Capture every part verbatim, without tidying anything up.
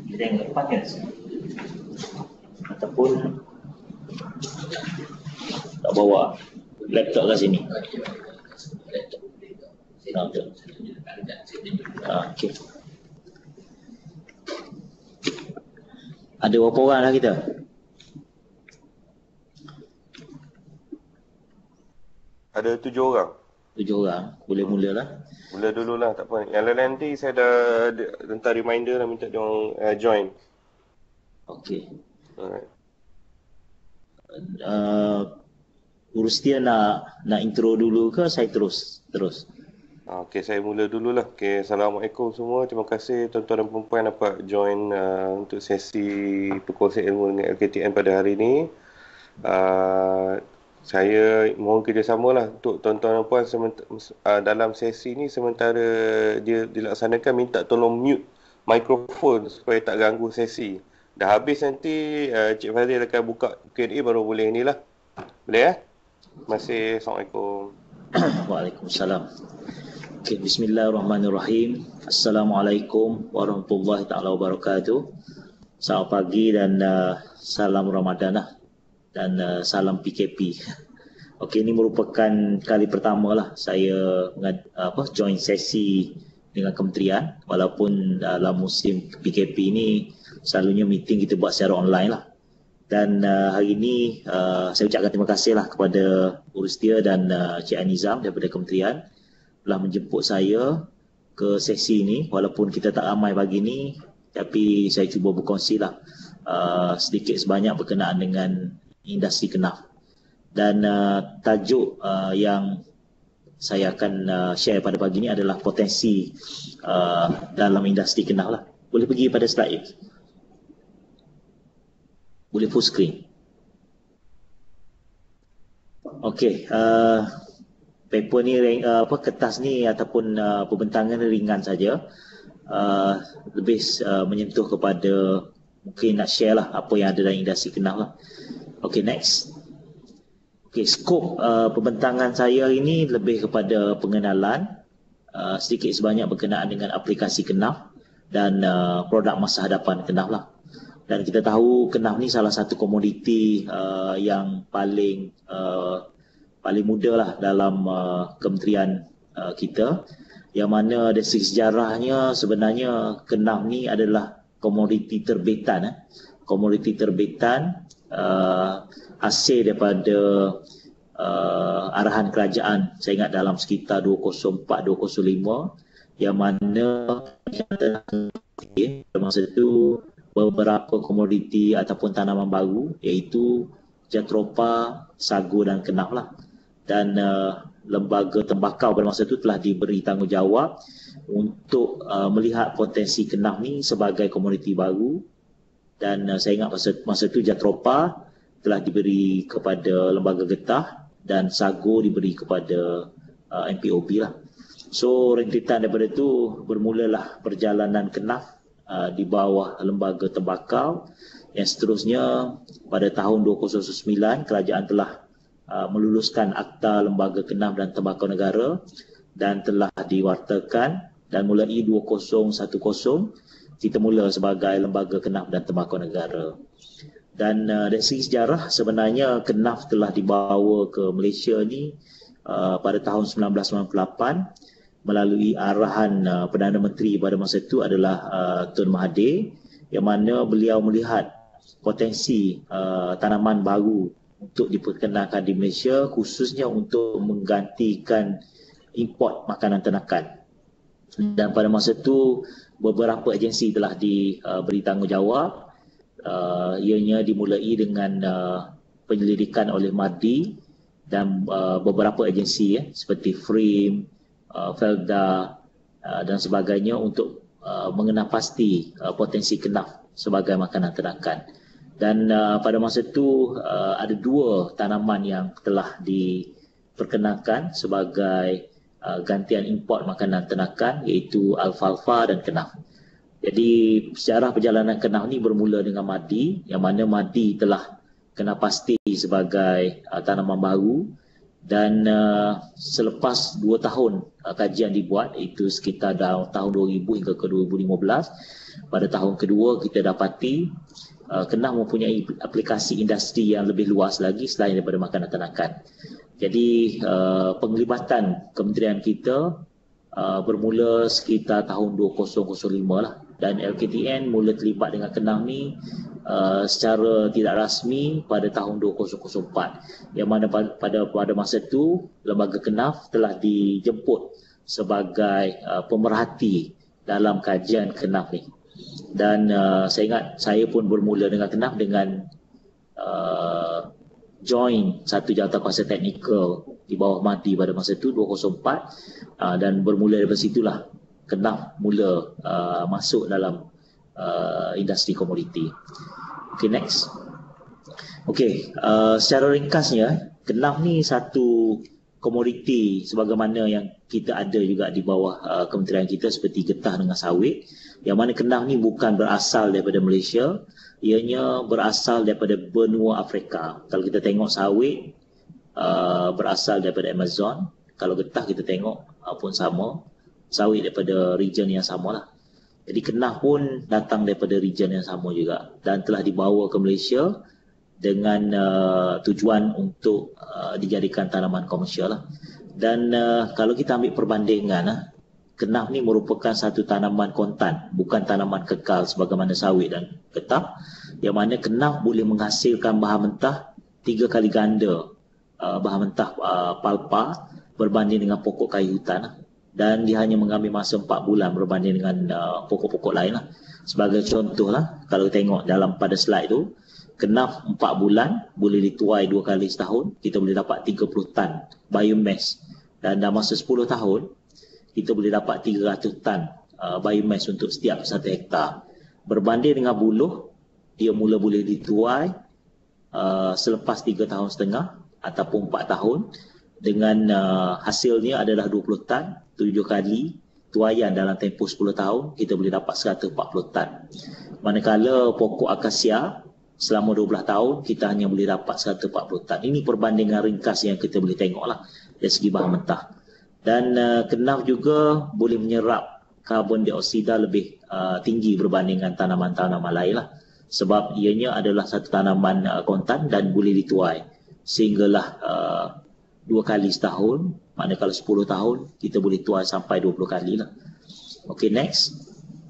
Kita yang depan kan, ataupun tak bawa laptop kat sini. Ah, betul. Ah, okay. Ada berapa orang lah kita? Ada tujuh orang. Tujuh orang. Boleh hmm. mula lah. Mula dulu lah, tak apa. Yang lain nanti saya dah letak reminder lah, minta diorang uh, join. Okey. Alright. Uh, urus dia nak nak intro dulu ke saya terus? Terus. Okey, saya mula dululah. Okey, Assalamualaikum semua. Terima kasih tuan-tuan dan puan-puan dapat join uh, untuk sesi perkongsian ilmu dengan L K T N pada hari ini. Uh, saya mohon kerjasama lah untuk tuan-tuan dan puan uh, dalam sesi ni sementara dia dilaksanakan, minta tolong mute mikrofon supaya tak ganggu sesi. Dah habis nanti uh, Cik Fazil akan buka Q and A baru boleh ni lah. Boleh ya? Terima kasih. Assalamualaikum. Waalaikumsalam. Okay, bismillahirrahmanirrahim. Assalamualaikum warahmatullahi taala wabarakatuh. Selamat pagi dan uh, salam Ramadan lah. Dan uh, salam P K P. Okey, ini merupakan kali pertama lah saya uh, apa join sesi dengan kementerian, walaupun dalam musim P K P ini selalunya meeting kita buat secara online lah. Dan uh, hari ini uh, saya ucapkan terima kasih lah kepada Urus Dia dan uh, Cik Anizam daripada kementerian telah menjemput saya ke sesi ini. Walaupun kita tak ramai pagi ni, tapi saya cuba berkongsi lah uh, sedikit sebanyak berkenaan dengan industri kenaf. Dan uh, tajuk uh, yang saya akan uh, share pada pagi ini adalah potensi uh, dalam industri kenaf lah. Boleh pergi pada slide. Boleh full screen. Okey, uh, paper ni uh, apa kertas ni ataupun uh, pembentangan ringan saja. Uh, lebih uh, menyentuh kepada mungkin nak share lah apa yang ada dalam industri kenaf lah. Okey, next. Okey, skop uh, pembentangan saya ini lebih kepada pengenalan uh, sedikit sebanyak berkenaan dengan aplikasi kenaf dan uh, produk masa hadapan kenaf lah. Dan kita tahu kenaf ni salah satu komoditi uh, yang paling uh, paling muda lah dalam uh, kementerian uh, kita, yang mana dari segi sejarahnya sebenarnya kenaf ni adalah komoditi terbitan eh. komoditi terbitan uh, hasil daripada uh, arahan kerajaan, saya ingat dalam sekitar dua ribu empat dua ribu lima, yang mana masa itu beberapa komoditi ataupun tanaman baru iaitu jatropa, sagu dan kenaf lah. Dan uh, lembaga tembakau pada masa itu telah diberi tanggungjawab untuk uh, melihat potensi kenaf ni sebagai komoditi baru. Dan uh, saya ingat masa, masa itu jatropa telah diberi kepada lembaga getah dan sagu diberi kepada uh, M P O B lah. So rentetan daripada itu bermulalah perjalanan kenaf uh, di bawah lembaga tembakau, yang seterusnya pada tahun dua ribu sembilan kerajaan telah uh, meluluskan Akta Lembaga Kenaf dan Tembakau Negara dan telah diwartakan, dan mulai dua ribu sepuluh kita mula sebagai Lembaga Kenaf dan Tembakau Negara. Dan uh, dari segi sejarah sebenarnya kenaf telah dibawa ke Malaysia ni uh, pada tahun sembilan belas sembilan puluh lapan melalui arahan uh, Perdana Menteri pada masa itu adalah uh, Tun Mahathir, yang mana beliau melihat potensi uh, tanaman baru untuk diperkenalkan di Malaysia, khususnya untuk menggantikan import makanan ternakan. Dan pada masa itu beberapa agensi telah diberi tanggungjawab, uh, ianya dimulai dengan uh, penyelidikan oleh MADI dan uh, beberapa agensi ya, seperti F R I M, uh, Felda uh, dan sebagainya untuk uh, mengenal pasti uh, potensi kenaf sebagai makanan ternakan. Dan uh, pada masa itu uh, ada dua tanaman yang telah diperkenalkan sebagai uh, gantian import makanan ternakan, iaitu alfalfa dan kenaf. Jadi sejarah perjalanan kenaf ni bermula dengan MADI, yang mana MADI telah kenal pasti sebagai uh, tanaman baru Dan uh, selepas dua tahun uh, kajian dibuat, itu sekitar dalam tahun dua ribu hingga ke dua ribu lima belas, pada tahun kedua kita dapati uh, Kedah mempunyai aplikasi industri yang lebih luas lagi selain daripada makanan ternakan. Jadi uh, penglibatan kementerian kita uh, bermula sekitar tahun dua ribu lima lah, dan L K T N mula terlibat dengan Kedah ni uh, secara tidak rasmi pada tahun dua ribu empat, yang mana pada pada masa itu Lembaga Kedah telah dijemput sebagai uh, pemerhati dalam kajian Kedah ni. Dan uh, saya ingat saya pun bermula dengan Kedah dengan uh, join satu jawatankuasa teknikal di bawah M A D I pada masa itu dua ribu empat, uh, dan bermula dari situlah Kedah mula uh, masuk dalam uh, industri komoditi. Okay, next. Okay, uh, secara ringkasnya Kedah ni satu komoditi sebagaimana yang kita ada juga di bawah uh, kementerian kita seperti getah dengan sawit, yang mana Kedah ni bukan berasal daripada Malaysia, ianya berasal daripada benua Afrika. Kalau kita tengok sawit uh, berasal daripada Amazon, kalau getah kita tengok uh, pun sama, sawit daripada region yang sama lah. Jadi Kedah pun datang daripada region yang sama juga dan telah dibawa ke Malaysia dengan uh, tujuan untuk uh, dijadikan tanaman komersial lah. Dan uh, kalau kita ambil perbandingan lah, Kedah ni merupakan satu tanaman kontan, bukan tanaman kekal sebagaimana sawit dan getah, yang mana Kedah boleh menghasilkan bahan mentah tiga kali ganda uh, bahan mentah uh, palpa berbanding dengan pokok kayu hutan lah. Dan dia hanya mengambil masa empat bulan berbanding dengan uh, pokok-pokok lain lah. Sebagai contoh lah, kalau tengok dalam pada slide tu, Kedah empat bulan boleh dituai dua kali setahun, kita boleh dapat tiga puluh tan biomass. Dan dalam masa sepuluh tahun, kita boleh dapat tiga ratus tan uh, biomass untuk setiap satu hektar. Berbanding dengan buluh, dia mula boleh dituai uh, selepas tiga tahun setengah ataupun empat tahun, dengan uh, hasilnya adalah dua puluh tan, tujuh kali tuaian dalam tempoh sepuluh tahun, kita boleh dapat seratus empat puluh tan. Manakala pokok akasia selama dua belas tahun, kita hanya boleh dapat seratus empat puluh tan. Ini perbandingan ringkas yang kita boleh tengoklah dari segi bahan mentah. Dan uh, Kedah juga boleh menyerap karbon dioksida lebih uh, tinggi berbanding dengan tanaman-tanaman lain lah. Sebab ianya adalah satu tanaman uh, kontan dan boleh dituai sehinggalah uh, dua kali setahun. Manakala sepuluh tahun, kita boleh tuai sampai dua puluh kali lah. Okay, next.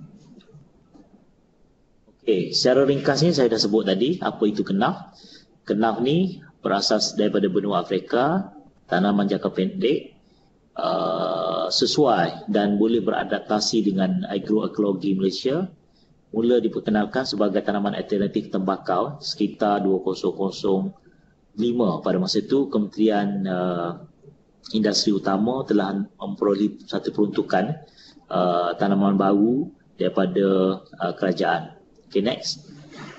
Okay, secara ringkasnya saya dah sebut tadi apa itu Kedah. Kedah ni berasal daripada benua Afrika, tanaman jangka pendek, uh, sesuai dan boleh beradaptasi dengan agroekologi Malaysia. Mula diperkenalkan sebagai tanaman alternatif tembakau sekitar dua ribu lima. Pada masa itu Kementerian uh, Industri Utama telah memperoleh satu peruntukan uh, tanaman baru daripada uh, kerajaan. Okay, next.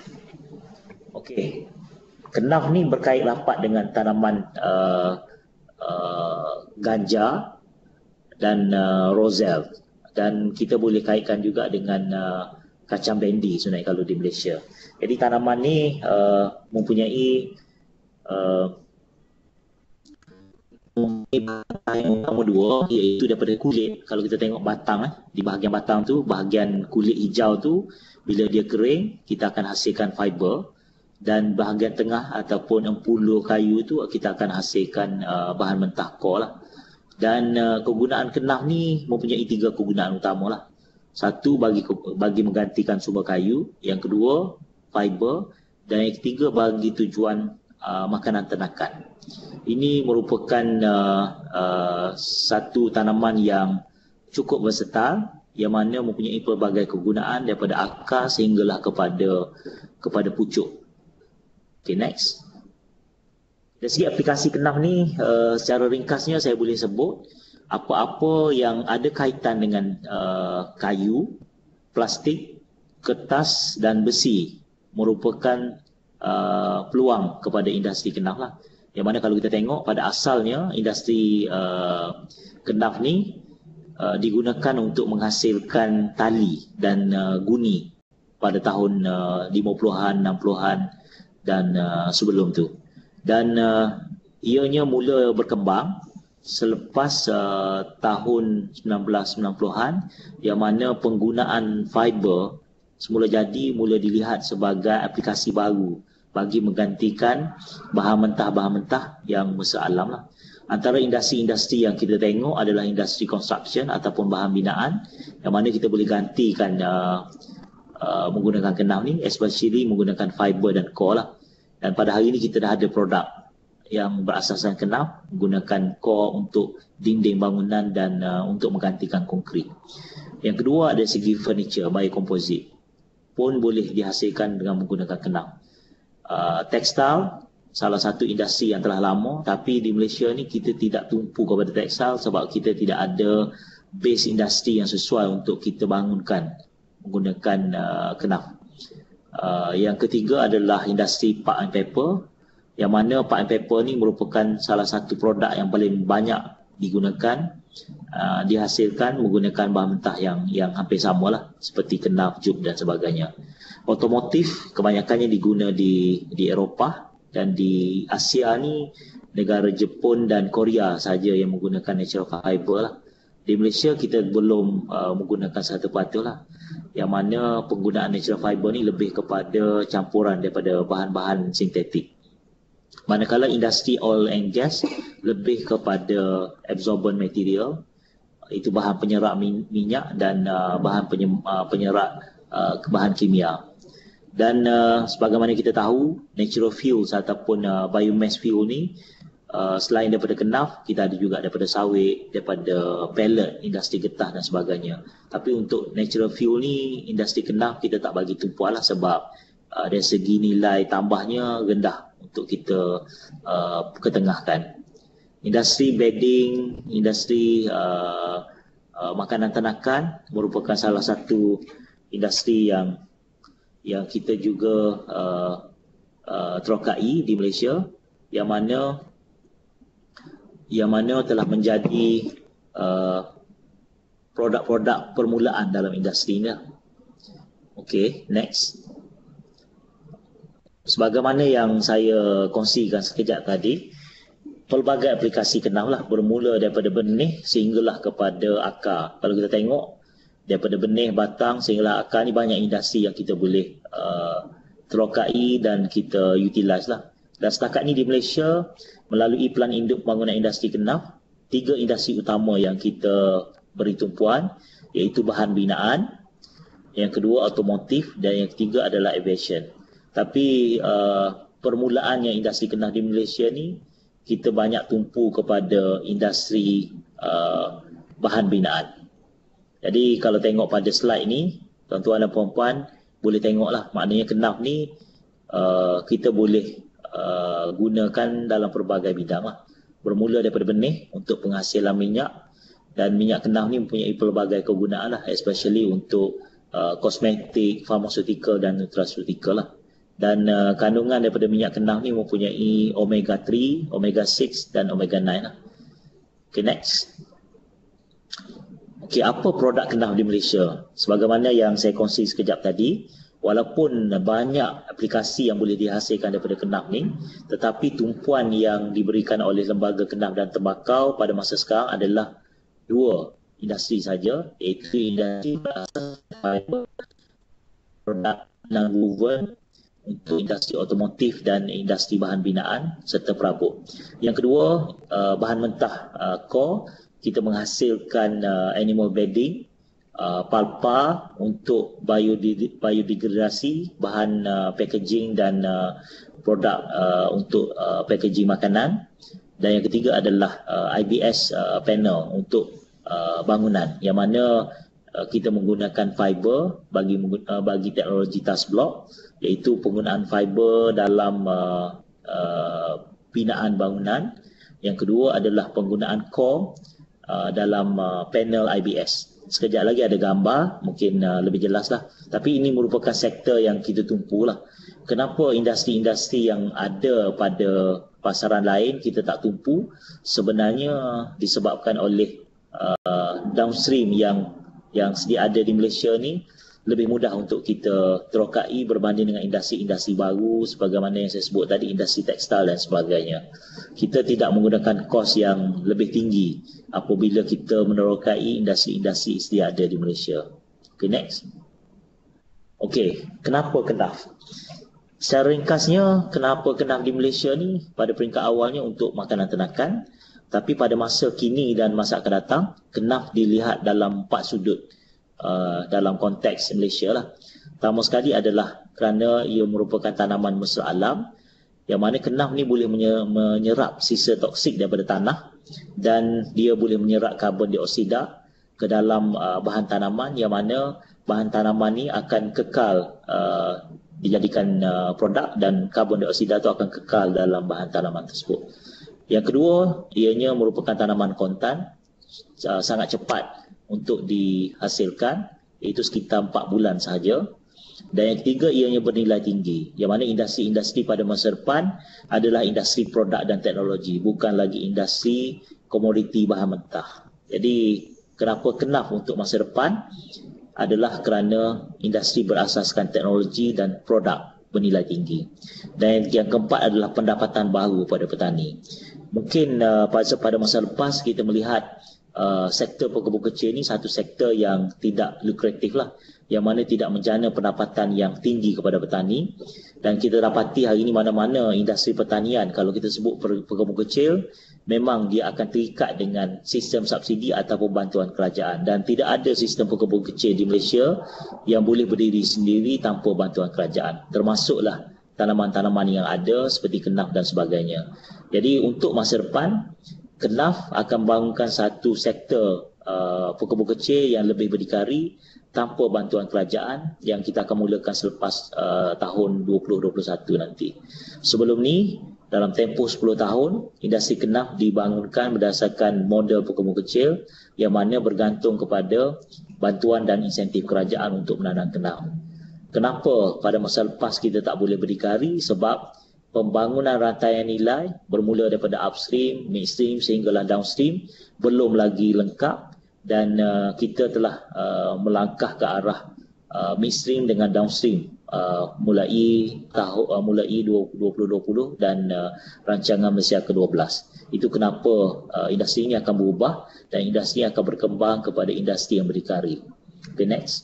Okay, Kedah ni berkait rapat dengan tanaman uh, uh, ganja dan uh, roselle, dan kita boleh kaitkan juga dengan uh, kacang bendi sebenarnya kalau di Malaysia. Jadi tanaman ni uh, mempunyai uh, yang utama dua, iaitu daripada kulit. Kalau kita tengok batang, eh, di bahagian batang tu, bahagian kulit hijau tu, bila dia kering, kita akan hasilkan fiber. Dan bahagian tengah ataupun empuluh kayu tu, kita akan hasilkan uh, bahan mentah core lah. Dan uh, kegunaan Kedah ni mempunyai tiga kegunaan utama lah. Satu, bagi bagi menggantikan sumber kayu. Yang kedua, fiber. Dan yang ketiga, bagi tujuan uh, makanan ternakan. Ini merupakan uh, uh, satu tanaman yang cukup versatile, yang mana mempunyai pelbagai kegunaan daripada akar sehinggalah kepada kepada pucuk. Okay, next. Dari segi aplikasi Kedah ni, uh, secara ringkasnya saya boleh sebut apa-apa yang ada kaitan dengan uh, kayu, plastik, kertas dan besi merupakan uh, peluang kepada industri Kedah lah. Yang mana kalau kita tengok pada asalnya industri uh, Kedah ni uh, digunakan untuk menghasilkan tali dan uh, guni pada tahun uh, lima puluhan, enam puluhan dan uh, sebelum tu. Dan uh, ianya mula berkembang selepas uh, tahun sembilan belas sembilan puluhan, yang mana penggunaan fiber semula jadi mula dilihat sebagai aplikasi baru bagi menggantikan bahan mentah-bahan mentah yang mesra alam lah. Antara industri-industri yang kita tengok adalah industri construction ataupun bahan binaan, yang mana kita boleh gantikan uh, uh, menggunakan kenaf ni, especially menggunakan fiber dan core lah. Dan pada hari ini kita dah ada produk yang berasaskan kenaf, menggunakan core untuk dinding bangunan dan uh, untuk menggantikan konkrit. Yang kedua, dari segi furniture, biokomposit pun boleh dihasilkan dengan menggunakan kenaf. Uh, tekstil, salah satu industri yang telah lama, tapi di Malaysia ni kita tidak tumpu kepada tekstil sebab kita tidak ada base industri yang sesuai untuk kita bangunkan menggunakan uh, kenaf. Uh, yang ketiga adalah industri pulp and paper, yang mana pulp and paper ni merupakan salah satu produk yang paling banyak digunakan, uh, dihasilkan menggunakan bahan mentah yang yang hampir sama lah, seperti kenaf, jub dan sebagainya. Otomotif kebanyakannya diguna di di Eropah, dan di Asia ni negara Jepun dan Korea saja yang menggunakan natural fiber lah. Di Malaysia kita belum uh, menggunakan satu patuh lah, yang mana penggunaan natural fiber ni lebih kepada campuran daripada bahan-bahan sintetik. Manakala industri oil and gas lebih kepada absorbent material, itu bahan penyerap minyak dan uh, bahan penye- uh, penyerap uh, bahan kimia. Dan uh, sebagaimana kita tahu, natural fuels ataupun uh, biomass fuel ni uh, selain daripada kenaf, kita ada juga daripada sawit, daripada pellet, industri getah dan sebagainya. Tapi untuk natural fuel ni, industri kenaf kita tak bagi tumpuan lah, sebab uh, dari segi nilai tambahnya rendah untuk kita uh, ketengahkan. Industri bedding, industri uh, uh, makanan ternakan merupakan salah satu industri yang yang kita juga uh, uh, terokai di Malaysia, yang mana yang mana telah menjadi uh, produk-produk permulaan dalam industri ini. Okey, next. Sebagaimana yang saya kongsikan sekejap tadi, pelbagai aplikasi kenaf lah, bermula daripada benih sehinggalah kepada akar. Kalau kita tengok, daripada benih, batang sehinggalah akar ni banyak industri yang kita boleh uh, terokai dan kita utilize lah. Dan setakat ni di Malaysia, melalui Pelan Induk Pembangunan Industri Kenaf, tiga industri utama yang kita beri tumpuan, iaitu bahan binaan, yang kedua automotif, dan yang ketiga adalah aviation. Tapi uh, permulaannya industri kenaf di Malaysia ni, kita banyak tumpu kepada industri uh, bahan binaan. Jadi kalau tengok pada slide ni, tuan-tuan dan puan-puan boleh tengoklah, maknanya kenaf ni uh, kita boleh uh, gunakan dalam pelbagai bidang lah. Bermula daripada benih untuk penghasilan minyak, dan minyak kenaf ni mempunyai pelbagai kegunaan lah, especially untuk uh, kosmetik, pharmaceutical dan nutraceutical lah. Dan uh, kandungan daripada minyak kenaf ni mempunyai omega tiga, omega enam dan omega sembilan lah. Okay, next. Okay, apa produk kenaf di Malaysia? Sebagaimana yang saya kongsi sekejap tadi, walaupun banyak aplikasi yang boleh dihasilkan daripada kenaf ni, tetapi tumpuan yang diberikan oleh Lembaga Kenaf dan Tembakau pada masa sekarang adalah dua industri saja, iaitu industri fiber, produk nonwoven untuk industri otomotif dan industri bahan binaan serta perabot. Yang kedua, uh, bahan mentah uh, core, kita menghasilkan uh, animal bedding, uh, palpa untuk biodeg- biodegradasi, bahan uh, packaging dan uh, produk uh, untuk uh, packaging makanan. Dan yang ketiga adalah uh, I B S uh, panel untuk uh, bangunan, yang mana uh, kita menggunakan fiber bagi uh, bagi teknologi TAS block, iaitu penggunaan fiber dalam uh, uh, binaan bangunan. Yang kedua adalah penggunaan core Uh, dalam uh, panel I B S. Sekejap lagi ada gambar, mungkin uh, lebih jelas lah. Tapi ini merupakan sektor yang kita tumpu lah. Kenapa industri-industri yang ada pada pasaran lain kita tak tumpu? Sebenarnya disebabkan oleh uh, downstream yang yang sedia ada di Malaysia ni lebih mudah untuk kita terokai berbanding dengan industri-industri baru sebagaimana yang saya sebut tadi, industri tekstil dan sebagainya. Kita tidak menggunakan kos yang lebih tinggi apabila kita menerokai industri-industri sedia ada di Malaysia. Okay, next. Okay, kenapa Kenaf? Secara ringkasnya, kenapa Kenaf di Malaysia ni pada peringkat awalnya untuk makanan ternakan, tapi pada masa kini dan masa akan datang, Kenaf dilihat dalam empat sudut uh, dalam konteks Malaysia lah. Pertama sekali adalah kerana ia merupakan tanaman mesra alam, yang mana Kenaf ni boleh menyerap sisa toksik daripada tanah dan dia boleh menyerap karbon dioksida ke dalam uh, bahan tanaman, yang mana bahan tanaman ni akan kekal uh, dijadikan uh, produk dan karbon dioksida itu akan kekal dalam bahan tanaman tersebut. Yang kedua, ianya merupakan tanaman kontan, uh, sangat cepat untuk dihasilkan, iaitu sekitar empat bulan sahaja. Dan yang ketiga, ianya bernilai tinggi, yang mana industri-industri pada masa depan adalah industri produk dan teknologi, bukan lagi industri komoditi bahan mentah. Jadi, kenapa Kenaf untuk masa depan adalah kerana industri berasaskan teknologi dan produk bernilai tinggi. Dan yang keempat adalah pendapatan baru pada petani. Mungkin uh, pada, pada masa lepas kita melihat uh, sektor pekebun kecil ini satu sektor yang tidak lukratif lah, yang mana tidak menjana pendapatan yang tinggi kepada petani. Dan kita dapati hari ini mana-mana industri pertanian, kalau kita sebut pekebun kecil, memang dia akan terikat dengan sistem subsidi ataupun bantuan kerajaan, dan tidak ada sistem pekebun kecil di Malaysia yang boleh berdiri sendiri tanpa bantuan kerajaan, termasuklah tanaman-tanaman yang ada seperti Kenaf dan sebagainya. Jadi untuk masa depan, Kenaf akan bangunkan satu sektor uh, pekebun kecil yang lebih berdikari tanpa bantuan kerajaan, yang kita akan mulakan selepas uh, tahun dua ribu dua puluh satu nanti. Sebelum ni, dalam tempoh sepuluh tahun, industri Kenaf dibangunkan berdasarkan model pekebun kecil yang mana bergantung kepada bantuan dan insentif kerajaan untuk menanam Kenaf. Kenapa pada masa lepas kita tak boleh berdikari? Sebab pembangunan rantaian nilai bermula daripada upstream, midstream sehinggalah downstream belum lagi lengkap, dan uh, kita telah uh, melangkah ke arah uh, midstream dengan downstream uh, mulai tahun uh, mulai dua ribu dua puluh dan uh, rancangan Malaysia ke dua belas. Itu kenapa uh, industri ini akan berubah dan industri akan berkembang kepada industri yang berdikari. Okay, next.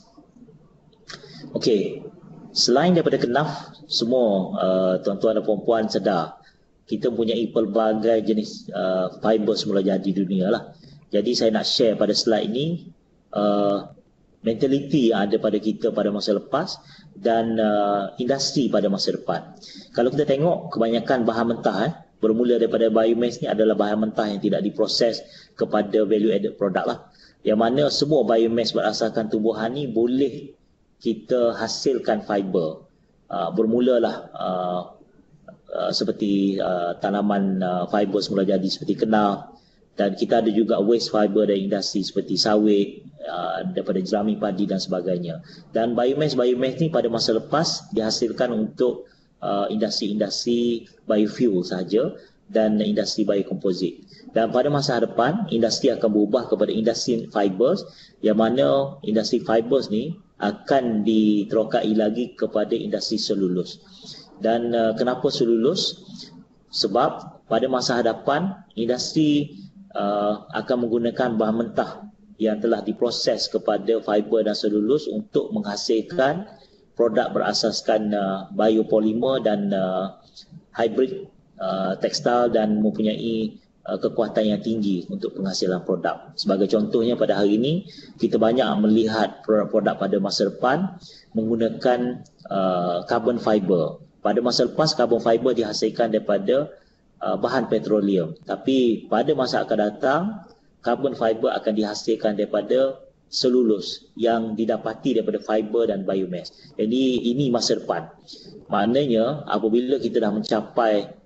Okay, selain daripada Kenaf, semua uh, tuan-tuan dan puan-puan sedar kita mempunyai pelbagai jenis uh, fiber semula jadi di dunia lah. Jadi saya nak share pada slide ini uh, mentaliti yang ada pada kita pada masa lepas dan uh, industri pada masa depan. Kalau kita tengok, kebanyakan bahan mentah eh, bermula daripada biomass ni adalah bahan mentah yang tidak diproses kepada value added product lah. Yang mana semua biomass berasaskan tumbuhan ni boleh kita hasilkan fiber. Uh, bermulalah uh, uh, seperti uh, tanaman uh, fiber semula jadi seperti Kenaf, dan kita ada juga waste fiber dari industri seperti sawit, uh, daripada jerami padi dan sebagainya. Dan biomass-biomass ni pada masa lepas dihasilkan untuk uh, industri-industri biofuel sahaja dan industri biokomposit. Dan pada masa depan, industri akan berubah kepada industri fibers, yang mana industri fibers ni akan diterokai lagi kepada industri selulus. Dan uh, kenapa selulus? Sebab pada masa hadapan, industri Uh, akan menggunakan bahan mentah yang telah diproses kepada fiber dan selulus untuk menghasilkan produk berasaskan uh, biopolimer dan uh, hybrid uh, tekstil dan mempunyai uh, kekuatan yang tinggi untuk penghasilan produk. Sebagai contohnya, pada hari ini kita banyak melihat produk-produk pada masa depan menggunakan uh, carbon fiber. Pada masa lepas, carbon fiber dihasilkan daripada Uh, bahan petroleum, tapi pada masa akan datang carbon fiber akan dihasilkan daripada selulus yang didapati daripada fiber dan biomass. Jadi ini masa depan. Maknanya apabila kita dah mencapai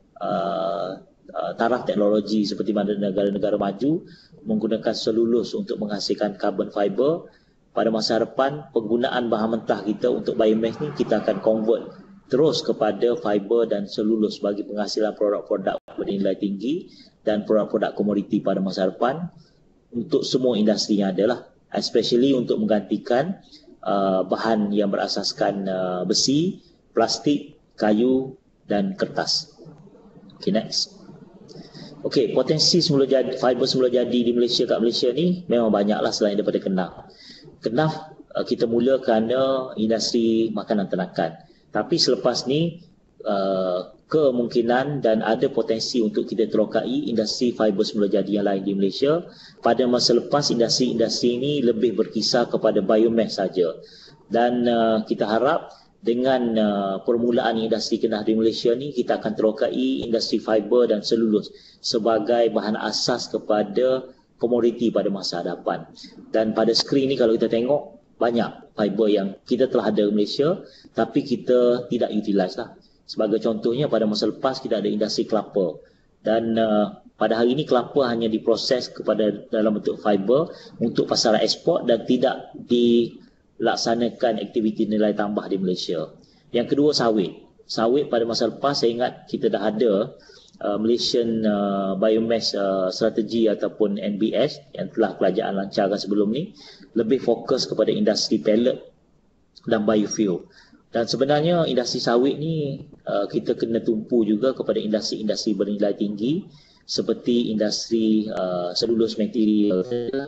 uh, uh, taraf teknologi seperti mana negara-negara maju menggunakan selulus untuk menghasilkan carbon fiber, pada masa depan penggunaan bahan mentah kita untuk biomass ni kita akan convert terus kepada fiber dan selulus bagi penghasilan produk-produk bernilai tinggi dan produk-produk komoditi pada masa depan untuk semua industri yang ada lah, especially untuk menggantikan uh, bahan yang berasaskan uh, besi, plastik, kayu dan kertas. Okay, next. Okey, potensi semula jadi, fiber semula jadi di Malaysia kat Malaysia ni memang banyaklah selain daripada kenaf. Kenaf uh, kita mula kerana industri makanan ternakan. Tapi selepas ni uh, kemungkinan dan ada potensi untuk kita terokai industri fiber semula jadi yang lain di Malaysia. Pada masa lepas industri-industri ini lebih berkisar kepada biomass saja. Dan uh, kita harap dengan uh, permulaan industri kenaf di Malaysia ni, kita akan terokai industri fiber dan selulus sebagai bahan asas kepada komoditi pada masa hadapan. Dan pada skrin ni kalau kita tengok, banyak fiber yang kita telah ada di Malaysia tapi kita tidak utilize lah. Sebagai contohnya pada masa lepas kita ada industri kelapa. Dan uh, pada hari ini kelapa hanya diproses kepada dalam bentuk fiber untuk pasaran ekspor dan tidak di laksanakan aktiviti nilai tambah di Malaysia. Yang kedua, sawit. Sawit pada masa lepas saya ingat kita dah ada uh, Malaysian uh, Biomass uh, Strategy ataupun N B S yang telah kerajaan lancarkan sebelum ni, lebih fokus kepada industri pellet dan biofuel. Dan sebenarnya industri sawit ni uh, kita kena tumpu juga kepada industri-industri bernilai tinggi seperti industri uh, selulus material.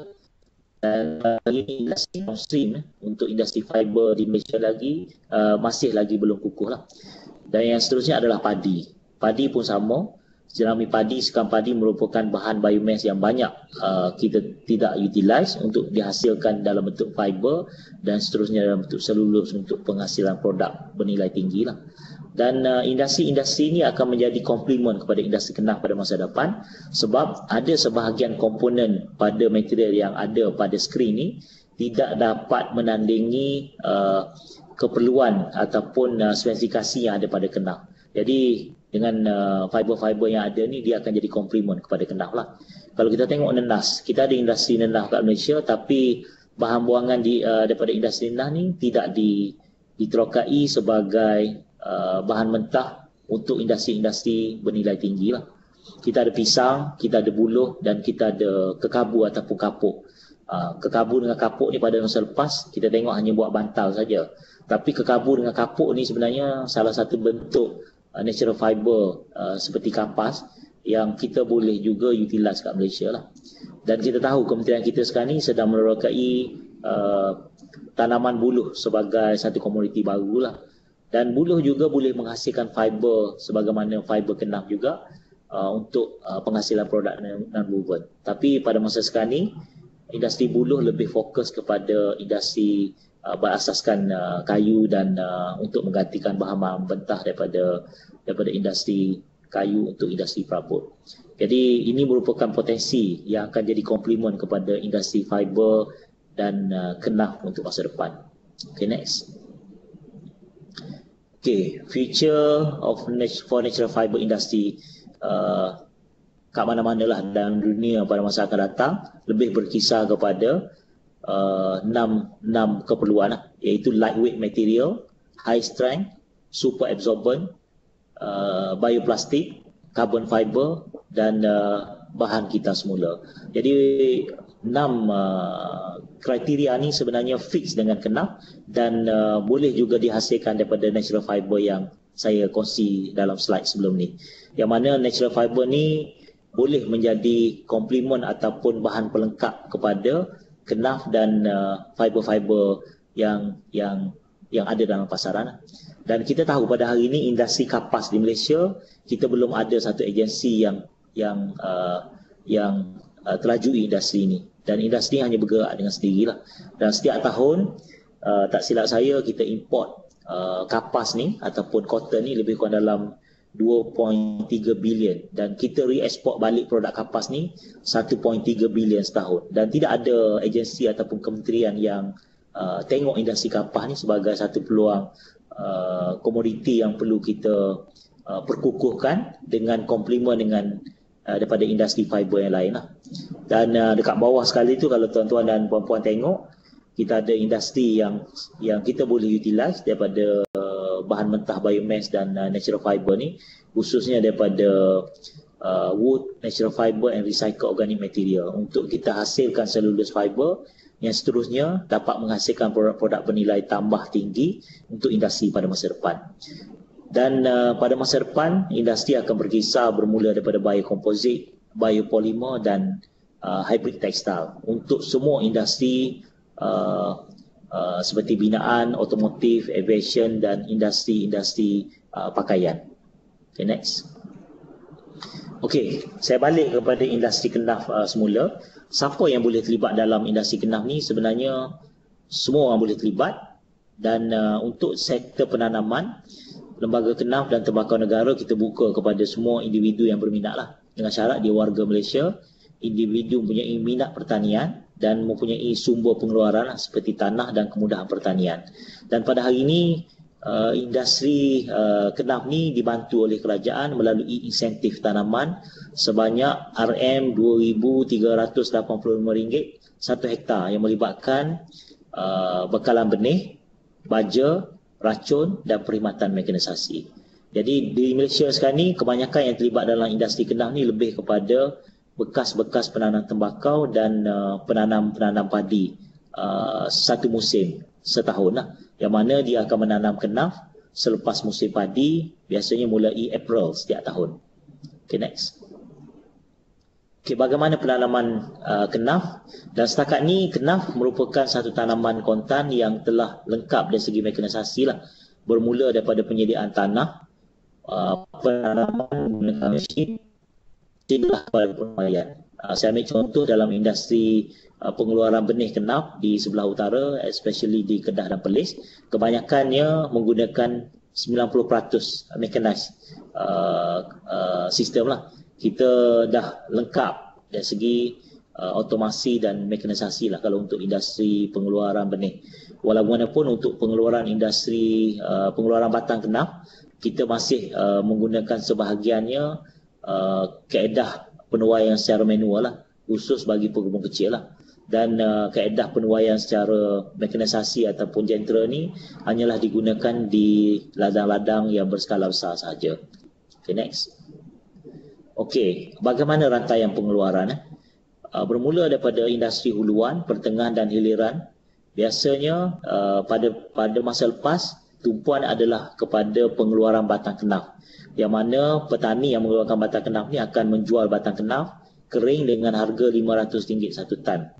Dan uh, ini industri downstream untuk industri fiber di Malaysia lagi uh, masih lagi belum kukuh lah. Dan yang seterusnya adalah padi. Padi pun sama. Jerami padi, sekam padi merupakan bahan biomass yang banyak uh, kita tidak utilize untuk dihasilkan dalam bentuk fiber dan seterusnya dalam bentuk selulus untuk penghasilan produk bernilai tinggi lah. Dan uh, industri-industri ini akan menjadi komplement kepada industri kenaf pada masa depan sebab ada sebahagian komponen pada material yang ada pada skrin ini tidak dapat menandingi uh, keperluan ataupun uh, spesifikasi yang ada pada kenaf. Jadi dengan uh, fiber-fiber yang ada ni dia akan jadi komplement kepada kenaf lah. Kalau kita tengok nenas, kita ada industri nenas kat Malaysia tapi bahan buangan di, uh, daripada industri nenas ni tidak di, diterokai sebagai Uh, bahan mentah untuk industri-industri bernilai tinggi lah. Kita ada pisang, kita ada buluh dan kita ada kekabu ataupun kapuk. Uh, kekabu dengan kapuk ni pada masa lepas kita tengok hanya buat bantal saja. Tapi kekabu dengan kapuk ni sebenarnya salah satu bentuk uh, natural fiber uh, seperti kapas yang kita boleh juga utilize kat Malaysia lah. Dan kita tahu kementerian kita sekarang ni sedang menerokai uh, tanaman buluh sebagai satu komoditi baru lah. Dan buluh juga boleh menghasilkan fiber sebagaimana fiber kenaf juga uh, untuk uh, penghasilan produk non-woven. Tapi pada masa sekarang ni, industri buluh lebih fokus kepada industri uh, berasaskan uh, kayu dan uh, untuk menggantikan bahan-bahan mentah daripada daripada industri kayu untuk industri perabot. Jadi ini merupakan potensi yang akan jadi komplement kepada industri fiber dan uh, kenaf untuk masa depan. Okay, next. Okay, future of for natural fiber industry uh, kat mana-mana lah dalam dunia pada masa akan datang lebih berkisar kepada uh, enam, enam keperluan lah, iaitu lightweight material, high strength, super absorbent, uh, bioplastik, carbon fiber dan uh, bahan kita semula. Jadi enam uh, kriteria ni sebenarnya fix dengan kenaf dan uh, boleh juga dihasilkan daripada natural fiber yang saya kongsi dalam slide sebelum ni. Yang mana natural fiber ni boleh menjadi komplement ataupun bahan pelengkap kepada kenaf dan uh, fiber-fiber yang yang yang ada dalam pasaran. Dan kita tahu pada hari ini industri kapas di Malaysia kita belum ada satu agensi yang yang uh, yang uh, terajui industri ini. Dan industri hanya bergerak dengan sendirilah. Dan setiap tahun, uh, tak silap saya, kita import uh, kapas ni ataupun cotton ni lebih kurang dalam dua perpuluhan tiga bilion. Dan kita re-export balik produk kapas ni satu perpuluhan tiga bilion setahun. Dan tidak ada agensi ataupun kementerian yang uh, tengok industri kapas ni sebagai satu peluang uh, komoditi yang perlu kita uh, perkukuhkan dengan komplement dengan uh, daripada industri fiber yang lain lah. Dan uh, dekat bawah sekali tu kalau tuan-tuan dan puan-puan tengok, kita ada industri yang yang kita boleh utilize daripada uh, bahan mentah biomass dan uh, natural fiber ni, khususnya daripada uh, wood, natural fiber and recycled organic material untuk kita hasilkan cellulose fiber yang seterusnya dapat menghasilkan produk-produk bernilai tambah tinggi untuk industri pada masa depan. Dan uh, pada masa depan, industri akan berkisar bermula daripada biokomposit, biopolymer dan uh, hybrid textile untuk semua industri uh, uh, seperti binaan, otomotif, aviation dan industri-industri uh, pakaian. Okay, next. Okey, saya balik kepada industri kenaf uh, semula. Siapa yang boleh terlibat dalam industri kenaf ni? Sebenarnya semua orang boleh terlibat dan uh, untuk sektor penanaman, Lembaga Kenaf dan Tembakau Negara kita buka kepada semua individu yang berminat lah. Dengan syarat dia warga Malaysia, individu mempunyai minat pertanian dan mempunyai sumber pengeluaran lah, seperti tanah dan kemudahan pertanian. Dan pada hari ini, uh, industri uh, Kenaf ni dibantu oleh kerajaan melalui insentif tanaman sebanyak R M dua ribu tiga ratus lapan puluh lima ringgit satu hektar yang melibatkan uh, bekalan benih, baja, racun dan perkhidmatan mekanisasi. Jadi di Malaysia sekarang ni kebanyakan yang terlibat dalam industri kenaf ni lebih kepada bekas-bekas penanam tembakau dan uh, penanam-penanam padi uh, satu musim setahun lah. Yang mana dia akan menanam kenaf selepas musim padi, biasanya mulai April setiap tahun. Okay, next. Okay, bagaimana penanaman uh, kenaf? Dan setakat ni kenaf merupakan satu tanaman kontan yang telah lengkap dari segi mekanisasi lah. Bermula daripada penyediaan tanah, uh, penanaman menggunakan mesin, hingga pada penuaian. Uh, saya ambil contoh dalam industri uh, pengeluaran benih kenaf di sebelah utara, especially di Kedah dan Perlis, kebanyakannya menggunakan sembilan puluh peratus mechanized uh, uh, sistem lah. Kita dah lengkap dari segi uh, otomasi dan mekanisasi lah kalau untuk industri pengeluaran benih. Walaupun untuk pengeluaran industri uh, pengeluaran batang kenaf, kita masih uh, menggunakan sebahagiannya uh, kaedah penuaian secara manual lah, khusus bagi pekebun kecil lah. Dan uh, kaedah penuaian secara mekanisasi ataupun jentera ni hanyalah digunakan di ladang-ladang yang berskala besar sahaja. Okay, next. Okey, bagaimana rantaian pengeluaran? Eh? Uh, bermula daripada industri huluan, pertengahan dan hiliran. Biasanya uh, pada pada masa lepas, tumpuan adalah kepada pengeluaran batang kenaf. Yang mana petani yang mengeluarkan batang kenaf ni akan menjual batang kenaf kering dengan harga lima ratus ringgit satu tan.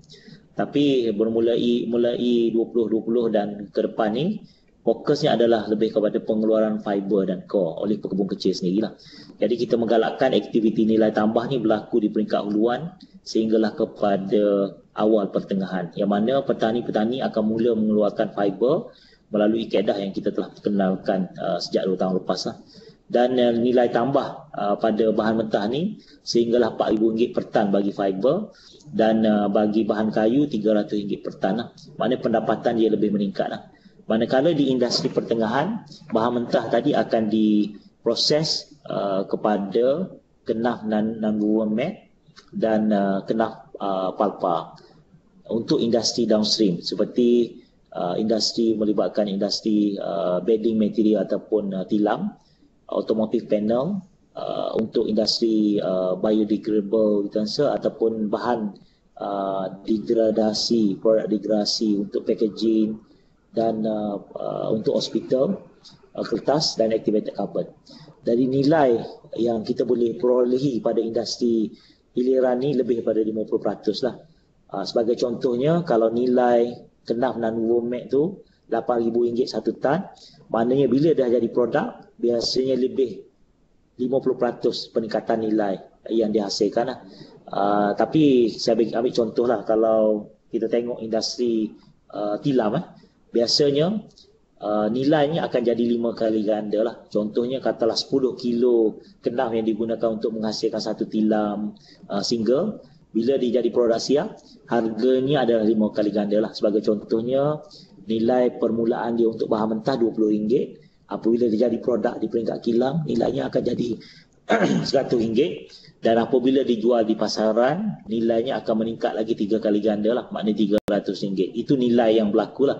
Tapi bermulai mulai dua ribu dua puluh dan ke depan ni, fokusnya adalah lebih kepada pengeluaran fiber dan core oleh pekebun kecil sendirilah. Jadi kita menggalakkan aktiviti nilai tambah ni berlaku di peringkat huluan sehinggalah kepada awal pertengahan. Yang mana petani-petani akan mula mengeluarkan fiber melalui kaedah yang kita telah kenalkan uh, sejak dua tahun lepas lah. Dan uh, nilai tambah uh, pada bahan mentah ni sehinggalah empat ribu ringgit per tan bagi fiber dan uh, bagi bahan kayu tiga ratus ringgit per tan lah. Maknanya pendapatan dia lebih meningkat lah. Manakala di industri pertengahan, bahan mentah tadi akan diproses uh, kepada kenaf non-woven mat dan uh, kenaf uh, palpa untuk industri downstream seperti uh, industri melibatkan industri uh, bedding material ataupun uh, tilam, automotive panel, uh, untuk industri uh, biodegradable utensil ataupun bahan uh, degradasi, produk degradasi untuk packaging dan uh, uh, untuk hospital, uh, kertas dan activated carbon. Dari nilai yang kita boleh perolehi pada industri hiliran ni lebih daripada lima puluh peratus lah. Uh, sebagai contohnya, kalau nilai kenaf non-woven mat tu lapan ribu ringgit satu tan, maknanya bila dah jadi produk, biasanya lebih lima puluh peratus peningkatan nilai yang dihasilkan lah. Uh, tapi saya ambil, ambil contoh lah, kalau kita tengok industri uh, tilam eh, biasanya uh, nilainya akan jadi lima kali ganda lah. Contohnya katalah sepuluh kilo kenaf yang digunakan untuk menghasilkan satu tilam uh, single, bila dia jadi produk siap, harganya adalah lima kali ganda lah. Sebagai contohnya, nilai permulaan dia untuk bahan mentah dua puluh ringgit, apabila dia jadi produk di peringkat kilang, nilainya akan jadi seratus ringgit, dan apabila dijual di pasaran, nilainya akan meningkat lagi tiga kali ganda lah, maknanya tiga ratus ringgit. Itu nilai yang berlaku lah.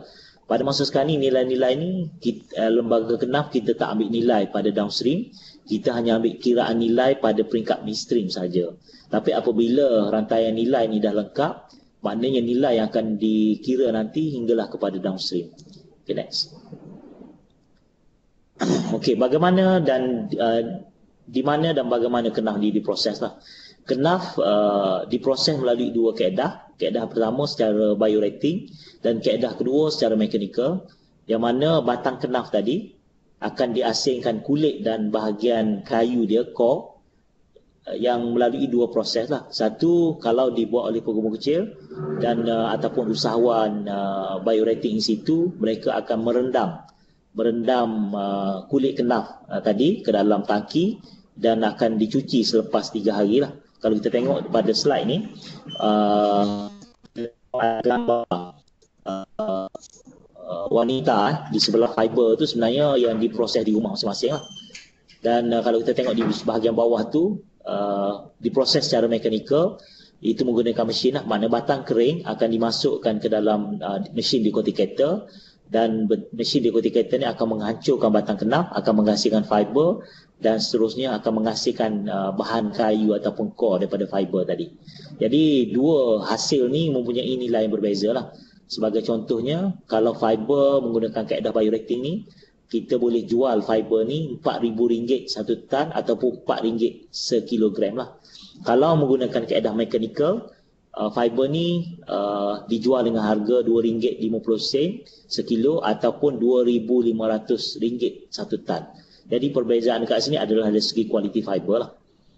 Pada masa sekarang ni nilai-nilai ni kita, lembaga kenaf kita tak ambil nilai pada downstream, kita hanya ambil kiraan nilai pada peringkat midstream saja. Tapi apabila rantaian nilai ni dah lengkap, maknanya nilai yang akan dikira nanti hinggalah kepada downstream. Okay, next. Okey, bagaimana dan uh, di mana dan bagaimana kenaf ni diproses lah. Kenaf uh, diproses melalui dua kaedah. Kaedah pertama secara bioreacting dan kaedah kedua secara mechanical, yang mana batang kenaf tadi akan diasingkan kulit dan bahagian kayu dia, core, uh, yang melalui dua proses lah. Satu, kalau dibuat oleh pengembang kecil dan uh, ataupun usahawan uh, bioreacting in situ, mereka akan merendam merendam uh, kulit kenaf uh, tadi ke dalam tangki dan akan dicuci selepas tiga hari lah. Kalau kita tengok pada slide ni, uh, gambar uh, uh, wanita eh, di sebelah fiber tu sebenarnya yang diproses di rumah masing-masing lah. Dan uh, kalau kita tengok di bahagian bawah tu, uh, diproses secara mekanikal, itu menggunakan mesin lah. Mana batang kering akan dimasukkan ke dalam uh, mesin decorticator, dan mesin decorticator ni akan menghancurkan batang kenaf, akan menghasilkan fiber dan seterusnya akan menghasilkan uh, bahan kayu ataupun core daripada fiber tadi. Jadi dua hasil ni mempunyai nilai yang berbeza lah. Sebagai contohnya, kalau fiber menggunakan kaedah bioreacting ni, kita boleh jual fiber ni empat ribu ringgit satu tan ataupun empat ringgit sekilogram lah. Kalau menggunakan kaedah mechanical, uh, fiber ni uh, dijual dengan harga dua ringgit lima puluh sen sekilo ataupun dua ribu lima ratus ringgit satu tan. Jadi perbezaan dekat sini adalah dari segi kualiti fiber lah.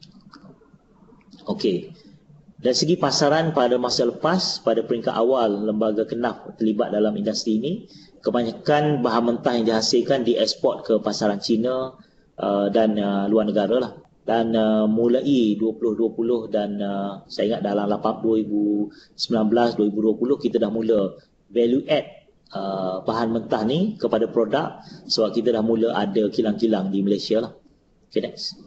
Okey. Dari segi pasaran pada masa lepas, pada peringkat awal lembaga kenaf terlibat dalam industri ini, kebanyakan bahan mentah yang dihasilkan dieksport ke pasaran China uh, dan uh, luar negara lah. Dan uh, mulai dua ribu dua puluh dan uh, saya ingat dalam dua ribu sembilan belas dua ribu dua puluh kita dah mula value add Uh, bahan mentah ni kepada produk, sebab kita dah mula ada kilang-kilang di Malaysia lah. Okay, next.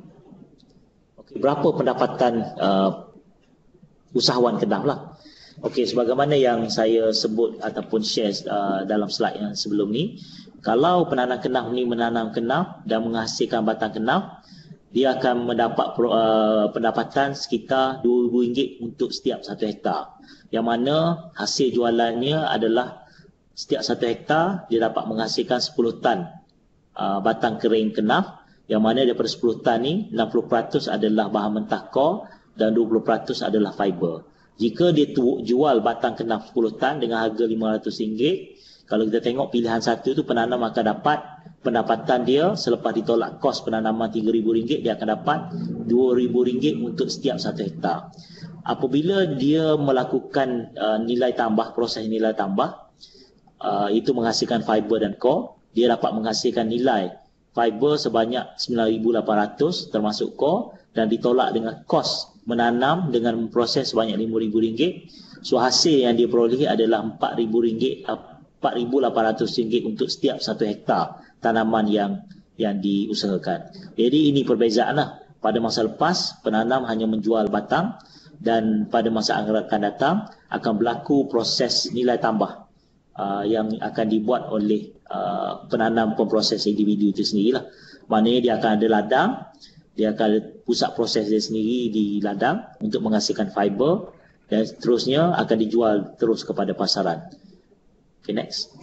Okay, berapa pendapatan uh, usahawan kenaf lah. Okay, sebagaimana yang saya sebut ataupun share uh, dalam slide yang sebelum ni, kalau penanam kenaf ni menanam kenaf dan menghasilkan batang kenaf, dia akan mendapat uh, pendapatan sekitar dua ribu ringgit untuk setiap satu hektar, yang mana hasil jualannya adalah setiap satu hektar dia dapat menghasilkan sepuluh tan uh, batang kering kenaf, yang mana daripada sepuluh tan ni enam puluh peratus adalah bahan mentah core dan dua puluh peratus adalah fiber. Jika dia tu, jual batang kenaf sepuluh tan dengan harga lima ratus ringgit, kalau kita tengok pilihan satu tu, penanam akan dapat pendapatan dia selepas ditolak kos penanaman tiga ribu ringgit, dia akan dapat dua ribu ringgit untuk setiap satu hektar. Apabila dia melakukan uh, nilai tambah, proses nilai tambah, Uh, itu menghasilkan fiber dan core, dia dapat menghasilkan nilai fiber sebanyak sembilan ribu lapan ratus termasuk core, dan ditolak dengan kos menanam dengan memproses sebanyak lima ribu ringgit. So hasil yang dia peroleh adalah empat ribu ringgit, empat ribu lapan ratus ringgit untuk setiap satu hektar tanaman yang yang diusahakan. Jadi ini perbezaan lah. Pada masa lepas, penanam hanya menjual batang, dan pada masa akan datang akan berlaku proses nilai tambah Uh, yang akan dibuat oleh uh, penanam pemproses individu itu sendirilah. Maknanya dia akan ada ladang, dia akan ada pusat proses dia sendiri di ladang untuk menghasilkan fiber, dan seterusnya akan dijual terus kepada pasaran. Okay, next.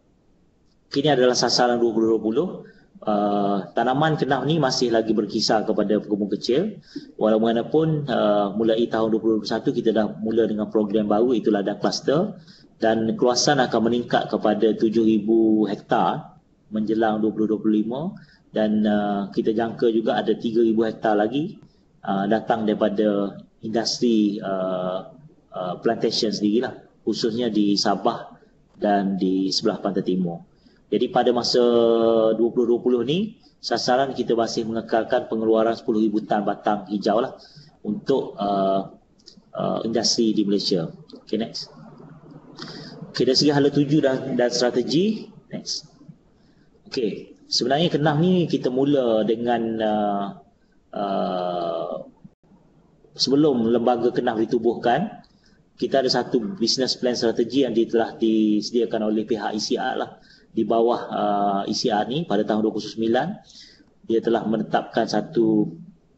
Ini adalah sasaran dua ribu dua puluh. Uh, tanaman kenaf ni masih lagi berkisar kepada pengembang kecil. Walaupun uh, mulai tahun dua ribu dua puluh satu kita dah mula dengan program baru, itu ladang kluster, dan keluasan akan meningkat kepada tujuh ribu hektar menjelang dua ribu dua puluh lima, dan uh, kita jangka juga ada tiga ribu hektar lagi uh, datang daripada industri uh, uh, plantation sendirilah, khususnya di Sabah dan di sebelah pantai timur. Jadi pada masa dua ribu dua puluh ni, sasaran kita masih mengekalkan pengeluaran sepuluh ribu tan batang hijau lah untuk uh, uh, industri di Malaysia. Okay, next. Okay, dari segi hala tuju dan, dan strategi, next. Okay, sebenarnya kenaf ni kita mula dengan uh, uh, sebelum lembaga kenaf ditubuhkan, kita ada satu business plan strategi yang telah disediakan oleh pihak E C R lah. Di bawah uh, E C R ni pada tahun dua ribu sembilan, dia telah menetapkan satu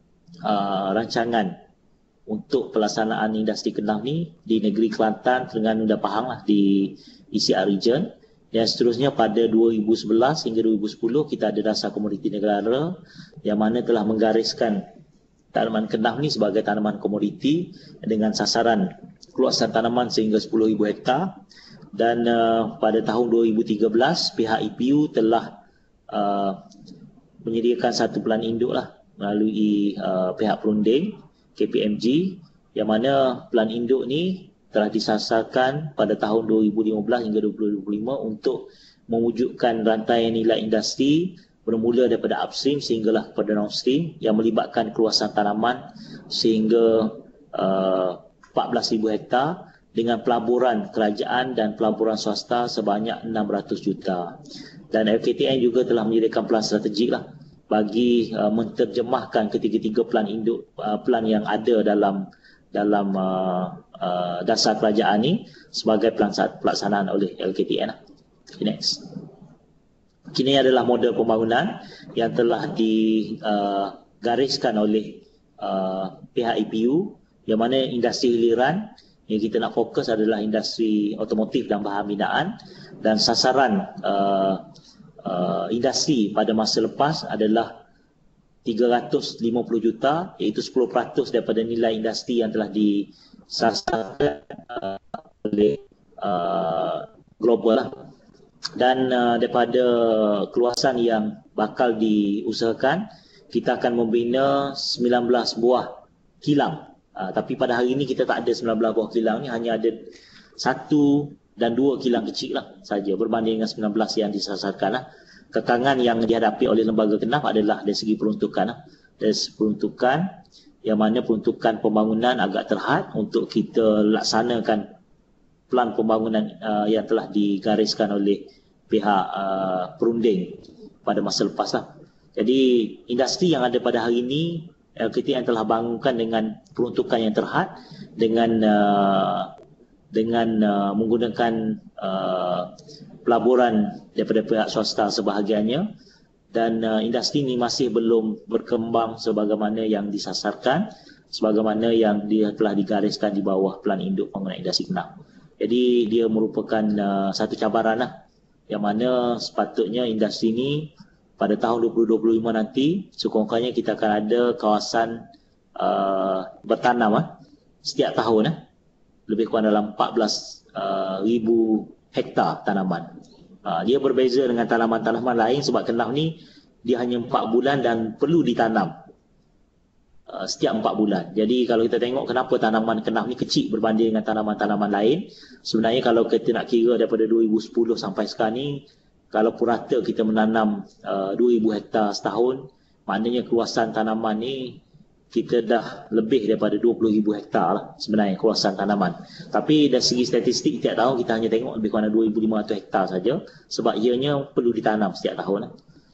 uh, rancangan untuk pelaksanaan industri kenaf ni di negeri Kelantan, Terengganu dan Pahang lah, di E C R region. Dan seterusnya pada dua ribu sebelas hingga dua ribu sepuluh kita ada dasar komoditi negara yang mana telah menggariskan tanaman kenaf ni sebagai tanaman komoditi dengan sasaran keluasan tanaman sehingga sepuluh ribu hektar. Dan uh, pada tahun dua ribu tiga belas pihak E P U telah uh, menyediakan satu pelan induk lah melalui uh, pihak perunding K P M G, yang mana pelan induk ni telah disasarkan pada tahun dua ribu lima belas hingga dua ribu dua puluh lima untuk mewujudkan rantaian nilai industri bermula daripada upstream sehinggalah kepada downstream yang melibatkan keluasan tanaman sehingga uh, empat belas ribu hektar dengan pelaburan kerajaan dan pelaburan swasta sebanyak enam ratus juta. Dan L K T N juga telah menyediakan pelan strategik lah bagi uh, menterjemahkan ketiga-tiga pelan induk uh, pelan yang ada dalam dalam uh, uh, dasar kerajaan ni sebagai pelan pelaksanaan oleh L K T N lah. Okay, next. Kini adalah model pembangunan yang telah digariskan uh, oleh uh, pihak E P U, yang mana industri hiliran yang kita nak fokus adalah industri otomotif dan bahan binaan, dan sasaran uh, uh, industri pada masa lepas adalah tiga ratus lima puluh juta, iaitu sepuluh peratus daripada nilai industri yang telah disasarkan uh, oleh uh, global lah. Dan uh, daripada keluasan yang bakal diusahakan, kita akan membina sembilan belas buah kilang. Uh, tapi pada hari ini kita tak ada sembilan belas buah kilang ni, hanya ada satu dan dua kilang kecil lah saja berbanding dengan sembilan belas yang disasarkan lah. Kekangan yang dihadapi oleh lembaga kenaf adalah dari segi peruntukan lah. Dari segi peruntukan, yang mana peruntukan pembangunan agak terhad untuk kita laksanakan pelan pembangunan uh, yang telah digariskan oleh pihak uh, perunding pada masa lepas lah. Jadi industri yang ada pada hari ini L K T N telah bangunkan dengan peruntukan yang terhad, dengan uh, dengan uh, menggunakan uh, pelaburan daripada pihak swasta sebahagiannya, dan uh, industri ini masih belum berkembang sebagaimana yang disasarkan, sebagaimana yang dia telah digariskan di bawah pelan induk pembangunan industri kenaf. Jadi dia merupakan uh, satu cabaran lah, yang mana sepatutnya industri ini pada tahun dua ribu dua puluh lima nanti sekurang-kurangnya kita akan ada kawasan uh, bertanam uh, setiap tahun uh, lebih kurang dalam empat belas ribu hektar tanaman. Uh, dia berbeza dengan tanaman-tanaman lain sebab kenaf ni dia hanya empat bulan dan perlu ditanam uh, setiap empat bulan. Jadi kalau kita tengok kenapa tanaman kenaf ni kecil berbanding dengan tanaman-tanaman lain, sebenarnya kalau kita nak kira daripada dua ribu sepuluh sampai sekarang ni, kalau purata kita menanam uh, dua ribu hektar setahun, maknanya keluasan tanaman ni kita dah lebih daripada dua puluh ribu hektar lah sebenarnya keluasan tanaman. Tapi dari segi statistik setiap tahun kita hanya tengok lebih kurang dua ribu lima ratus hektar saja, sebab ianya perlu ditanam setiap tahun lah.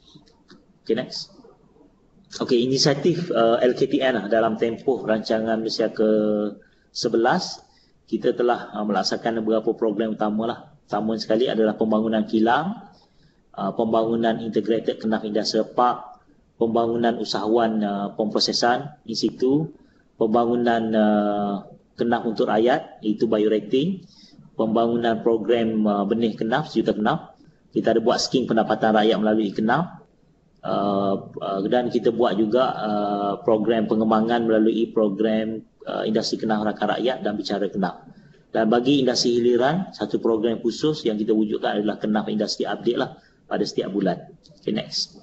Okay, next. Okay, inisiatif uh, L K T N lah dalam tempoh rancangan Malaysia ke sebelas, kita telah uh, melaksanakan beberapa program utama lah. Pertama sekali adalah pembangunan kilang, Uh, pembangunan integrated kenaf industrial park, pembangunan usahawan uh, pemprosesan in situ, pembangunan uh, kenaf untuk rakyat iaitu biorating, pembangunan program uh, benih kenaf, sejuta kenaf. Kita ada buat skim pendapatan rakyat melalui kenaf, uh, uh, dan kita buat juga uh, program pengembangan melalui program uh, industri kenaf rakan rakyat dan bicara kenaf. Dan bagi industri hiliran, satu program khusus yang kita wujudkan adalah kenaf industri update lah pada setiap bulan. Okay, next.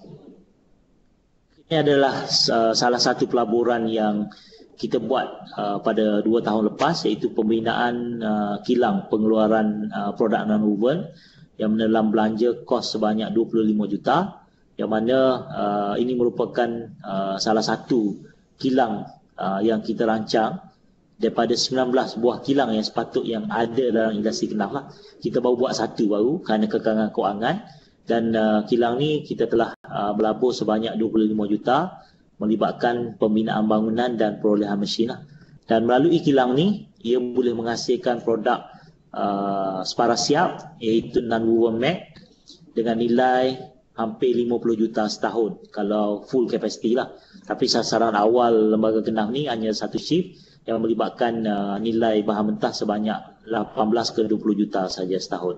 Ini adalah uh, salah satu pelaburan yang kita buat uh, pada dua tahun lepas, iaitu pembinaan uh, kilang pengeluaran uh, produk non-woven yang menelan belanja kos sebanyak dua puluh lima juta, yang mana uh, ini merupakan uh, salah satu kilang uh, yang kita rancang daripada sembilan belas buah kilang yang sepatut yang ada dalam industri kenaf lah. Kita baru buat satu baru kerana kekangan kewangan. Dan uh, kilang ni kita telah uh, melabur sebanyak dua puluh lima juta, melibatkan pembinaan bangunan dan perolehan mesin lah. Dan melalui kilang ni ia boleh menghasilkan produk uh, separa siap iaitu non-woven mat dengan nilai hampir lima puluh juta setahun kalau full capacity lah. Tapi sasaran awal lembaga Kenaf ni hanya satu shift yang melibatkan uh, nilai bahan mentah sebanyak lapan belas ke dua puluh juta saja setahun.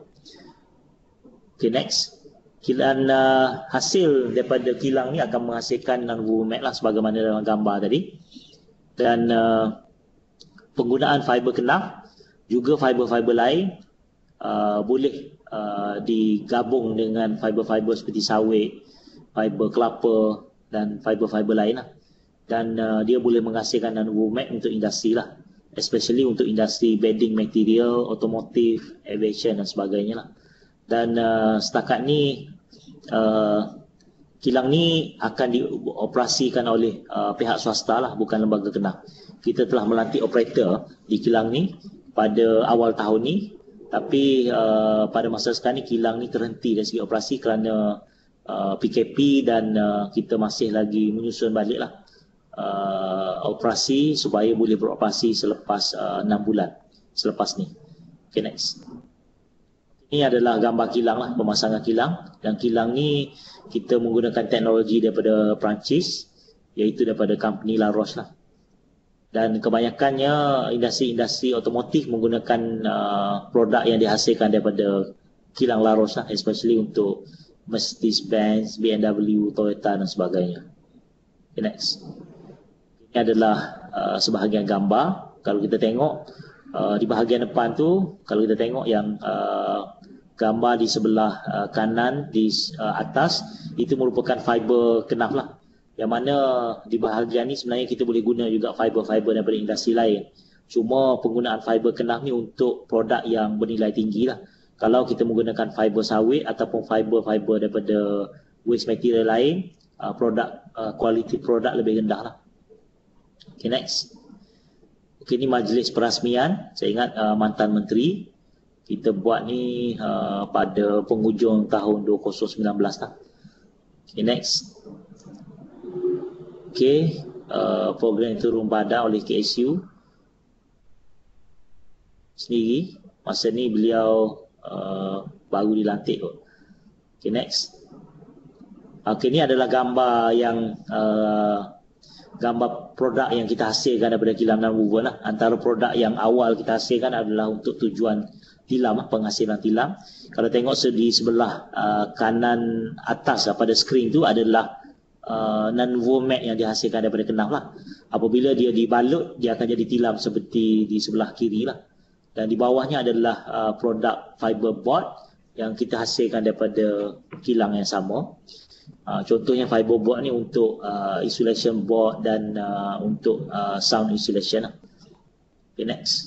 Okay, next. Kilang uh, hasil daripada kilang ni akan menghasilkan non-woven mat lah sebagaimana dalam gambar tadi. Dan uh, penggunaan fiber Kenaf juga fiber-fiber lain uh, boleh uh, digabung dengan fiber-fiber seperti sawit, fiber kelapa dan fiber-fiber lain lah. Dan uh, dia boleh menghasilkan non-woven mat untuk industri lah, especially untuk industri bedding material, otomotif, aviation dan sebagainya lah. Dan uh, setakat ni uh, kilang ni akan dioperasikan oleh uh, pihak swasta lah, bukan lembaga Kenaf. Kita telah melantik operator di kilang ni pada awal tahun ni, tapi uh, pada masa sekarang ni kilang ni terhenti dari segi operasi kerana uh, P K P dan uh, kita masih lagi menyusun balik lah uh, operasi supaya boleh beroperasi selepas uh, enam bulan selepas ni. Okay, next. Ini adalah gambar kilang lah, pemasangan kilang. Dan kilang ni kita menggunakan teknologi daripada Perancis, iaitu daripada company La Roche lah. Dan kebanyakannya industri-industri otomotif menggunakan uh, produk yang dihasilkan daripada kilang La Roche lah, especially untuk Mercedes-Benz, B M W, Toyota dan sebagainya. Okay, next. Ini adalah uh, sebahagian gambar. Kalau kita tengok uh, di bahagian depan tu, kalau kita tengok yang uh, gambar di sebelah uh, kanan di uh, atas, itu merupakan fiber Kenaf lah. Yang mana di bahagian ni sebenarnya kita boleh guna juga fiber-fiber daripada industri lain. Cuma penggunaan fiber Kenaf ni untuk produk yang bernilai tinggi lah. Kalau kita menggunakan fiber sawit ataupun fiber-fiber daripada waste material lain, uh, produk uh, quality produk lebih rendah lah. Okay, next. Okay, ni majlis perasmian. Saya ingat uh, mantan menteri. Kita buat ni uh, pada penghujung tahun dua ribu sembilan belas lah. Okay, next. Okay, uh, program turun badan oleh K S U sendiri. Masa ni beliau uh, baru dilantik kot. Okay, next. Okay, ni adalah gambar yang uh, gambar produk yang kita hasilkan daripada kilang non-woven lah. Antara produk yang awal kita hasilkan adalah untuk tujuan tilam, penghasilan tilam. Kalau tengok di sebelah uh, kanan atas uh, pada skrin tu adalah uh, non-woven mat yang dihasilkan daripada Kenaf lah. Apabila dia dibalut, dia akan jadi tilam seperti di sebelah kiri lah. Dan di bawahnya adalah uh, produk fiberboard yang kita hasilkan daripada kilang yang sama. Uh, contohnya fiberboard ni untuk uh, insulation board dan uh, untuk uh, sound insulation lah. Okay, next.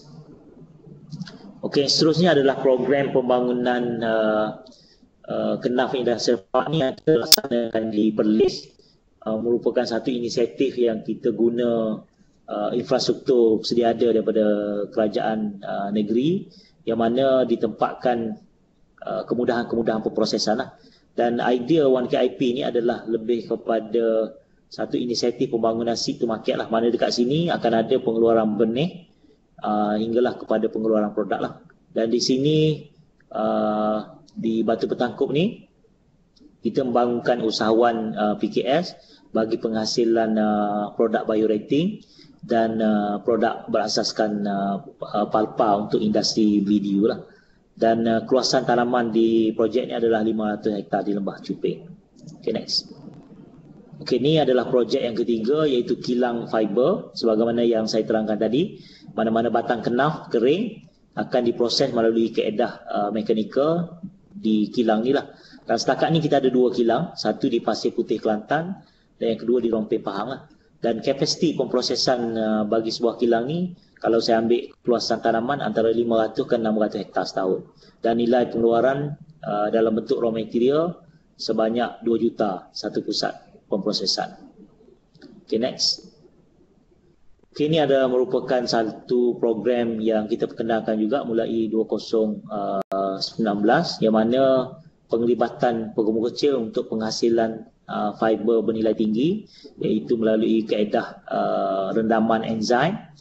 Okey, seterusnya adalah program pembangunan uh, uh, Kenaf Industrial Park ni yang dilaksanakan di Perlis. Uh, merupakan satu inisiatif yang kita guna uh, infrastruktur sedia ada daripada kerajaan uh, negeri, yang mana ditempatkan uh, kemudahan-kemudahan perprosesan lah. Dan idea one K I P ni adalah lebih kepada satu inisiatif pembangunan seed to market lah, mana dekat sini akan ada pengeluaran benih Uh, hinggalah kepada pengeluaran produk lah. Dan di sini uh, di Batu Petangkup ni kita membangunkan usahawan uh, P K S bagi penghasilan uh, produk biorating dan uh, produk berasaskan uh, uh, palpa untuk industri video lah. Dan uh, keluasan tanaman di projek ni adalah lima ratus hektar di Lembah Cuping. Okay, next. Okay, ni adalah projek yang ketiga, iaitu kilang fiber. Sebagaimana yang saya terangkan tadi, mana-mana batang Kenaf kering akan diproses melalui kaedah uh, mekanikal di kilang ni lah. Dan setakat ni kita ada dua kilang, satu di Pasir Putih Kelantan dan yang kedua di Rompin Pahang lah. Dan kapasiti pemprosesan uh, bagi sebuah kilang ni, kalau saya ambil keluasan tanaman antara lima ratus ke enam ratus hektar setahun. Dan nilai pengeluaran uh, dalam bentuk raw material sebanyak dua juta satu pusat pemprosesan. Okay, next. Okay, ini adalah merupakan satu program yang kita perkenalkan juga mulai dua ribu sembilan belas, yang mana penglibatan pengguna kecil untuk penghasilan uh, fiber bernilai tinggi, iaitu melalui kaedah uh, rendaman enzim.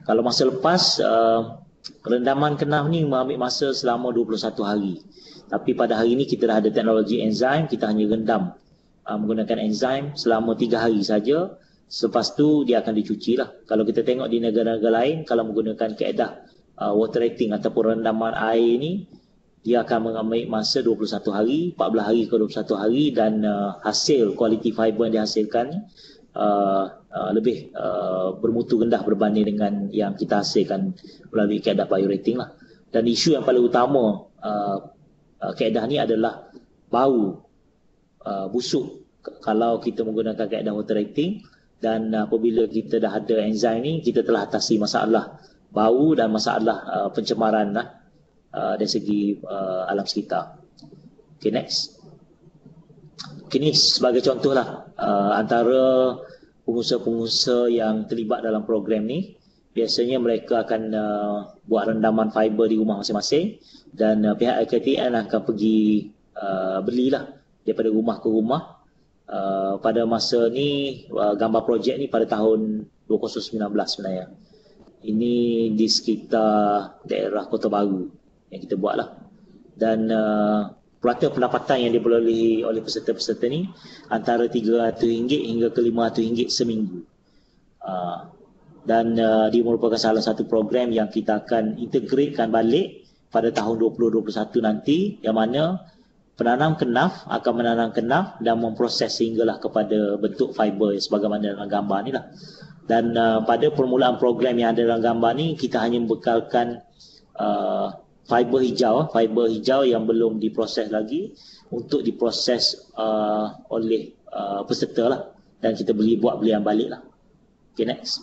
Kalau masa lepas, uh, rendaman kenaf ni mengambil masa selama dua puluh satu hari. Tapi pada hari ini kita dah ada teknologi enzim, kita hanya rendam uh, menggunakan enzim selama tiga hari saja. Selepas tu dia akan dicuci lah. Kalau kita tengok di negara-negara lain, kalau menggunakan kaedah uh, water rating ataupun rendaman air ni, dia akan mengambil masa dua puluh satu hari, empat belas hari ke dua puluh satu hari, dan uh, hasil kualiti fiber yang dihasilkan uh, uh, lebih uh, bermutu rendah berbanding dengan yang kita hasilkan melalui kaedah biorating lah. Dan isu yang paling utama uh, uh, kaedah ni adalah bau uh, busuk kalau kita menggunakan kaedah water rating. Dan uh, apabila kita dah ada enzim ni, kita telah atasi masalah bau dan masalah uh, pencemaran lah Uh, dari segi uh, alam sekitar. Okay, next. Okay, ni sebagai contoh lah uh, antara pengusaha-pengusaha yang terlibat dalam program ni. Biasanya mereka akan uh, buat rendaman fiber di rumah masing-masing, dan uh, pihak L K T N akan pergi uh, belilah daripada rumah ke rumah. Uh, pada masa ni, uh, gambar projek ni pada tahun dua ribu sembilan belas sebenarnya. Ini di sekitar daerah Kota Baru yang kita buat lah. Dan uh, purata pendapatan yang diperolehi oleh peserta-peserta ni antara tiga ratus ringgit hingga ke lima ratus ringgit seminggu. Uh, dan uh, dia merupakan salah satu program yang kita akan integratekan balik pada tahun dua ribu dua puluh satu nanti, yang mana penanam kenaf akan menanam kenaf dan memproses sehinggalah kepada bentuk fiber sebagaimana dalam gambar ni lah. Dan uh, pada permulaan program yang ada dalam gambar ni, kita hanya membekalkan uh, fiber hijau, fiber hijau yang belum diproses lagi untuk diproses uh, oleh uh, peserta lah, dan kita beli buat belian balik lah. Okay, next.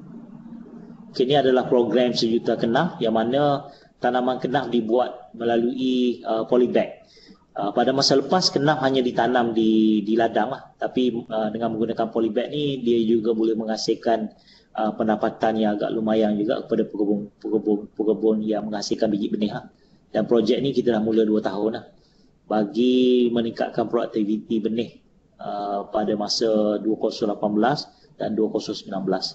Okay, ini adalah program sejuta kenaf yang mana tanaman kenaf dibuat melalui uh, polybag. Uh, pada masa lepas kenaf hanya ditanam di di ladang lah, tapi uh, dengan menggunakan polybag ni dia juga boleh menghasilkan Uh, pendapatan yang agak lumayan juga kepada pekebun-pekebun yang menghasilkan biji benih lah. Dan projek ni kita dah mula dua tahun lah bagi meningkatkan produktiviti benih uh, pada masa dua ribu lapan belas dan dua ribu sembilan belas.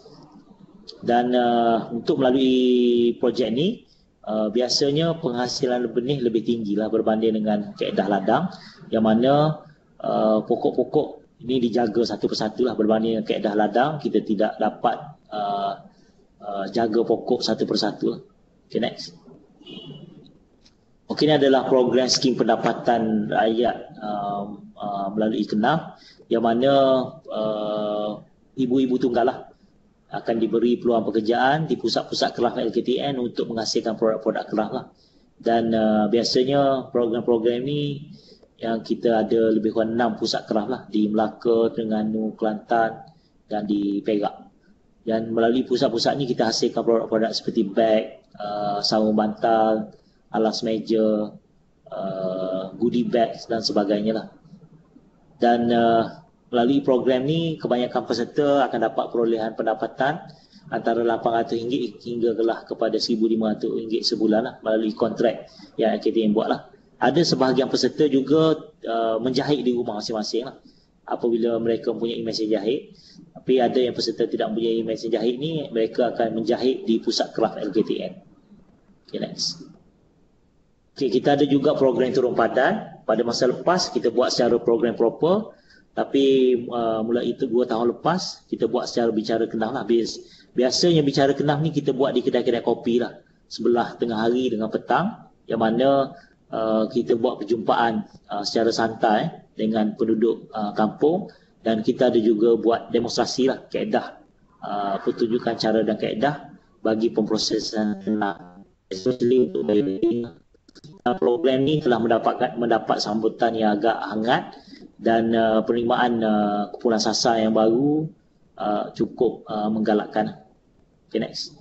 Dan uh, untuk melalui projek ni uh, biasanya penghasilan benih lebih tinggi lah berbanding dengan kaedah ladang, yang mana uh, pokok-pokok ini dijaga satu persatu lah. Berbanding dengan kaedah ladang, kita tidak dapat uh, uh, jaga pokok satu persatu lah. Okay, next. Okay, ini adalah program skim pendapatan rakyat uh, uh, melalui kenaf, yang mana uh, ibu-ibu tunggal lah akan diberi peluang pekerjaan di pusat-pusat kenaf L K T N untuk menghasilkan produk-produk kenaf lah. Dan uh, biasanya program-program ni yang kita ada lebih kurang enam pusat kenaf lah di Melaka, Terengganu, Kelantan dan di Perak. Dan melalui pusat-pusat ni kita hasilkan produk-produk seperti beg, uh, sarung bantal, alas meja, uh, goodie bags dan sebagainya lah. Dan uh, melalui program ni kebanyakan peserta akan dapat perolehan pendapatan antara lapan ratus ringgit hingga kelah kepada seribu lima ratus ringgit sebulan lah melalui kontrak yang L K T N buat lah. Ada sebahagian peserta juga uh, menjahit di rumah masing-masing lah apabila mereka mempunyai mesin jahit. Tapi ada yang peserta tidak mempunyai mesin jahit ni, mereka akan menjahit di pusat kraft L K T N. Okay, next. Okay, kita ada juga program turun padan. Pada masa lepas kita buat secara program proper, tapi uh, mula itu dua tahun lepas kita buat secara bicara kenaf lah. Biasanya bicara kenaf ni kita buat di kedai-kedai kopi lah, sebelah tengah hari dengan petang, yang mana Uh, kita buat perjumpaan uh, secara santai dengan penduduk uh, kampung, dan kita ada juga buat demonstrasi lah kaedah, uh, pertunjukan cara dan kaedah bagi pemprosesan kenaf. Especially untuk program ni telah mendapatkan mendapat sambutan yang agak hangat, dan uh, penerimaan uh, kumpulan sasar yang baru uh, cukup uh, menggalakkan. Okay, next.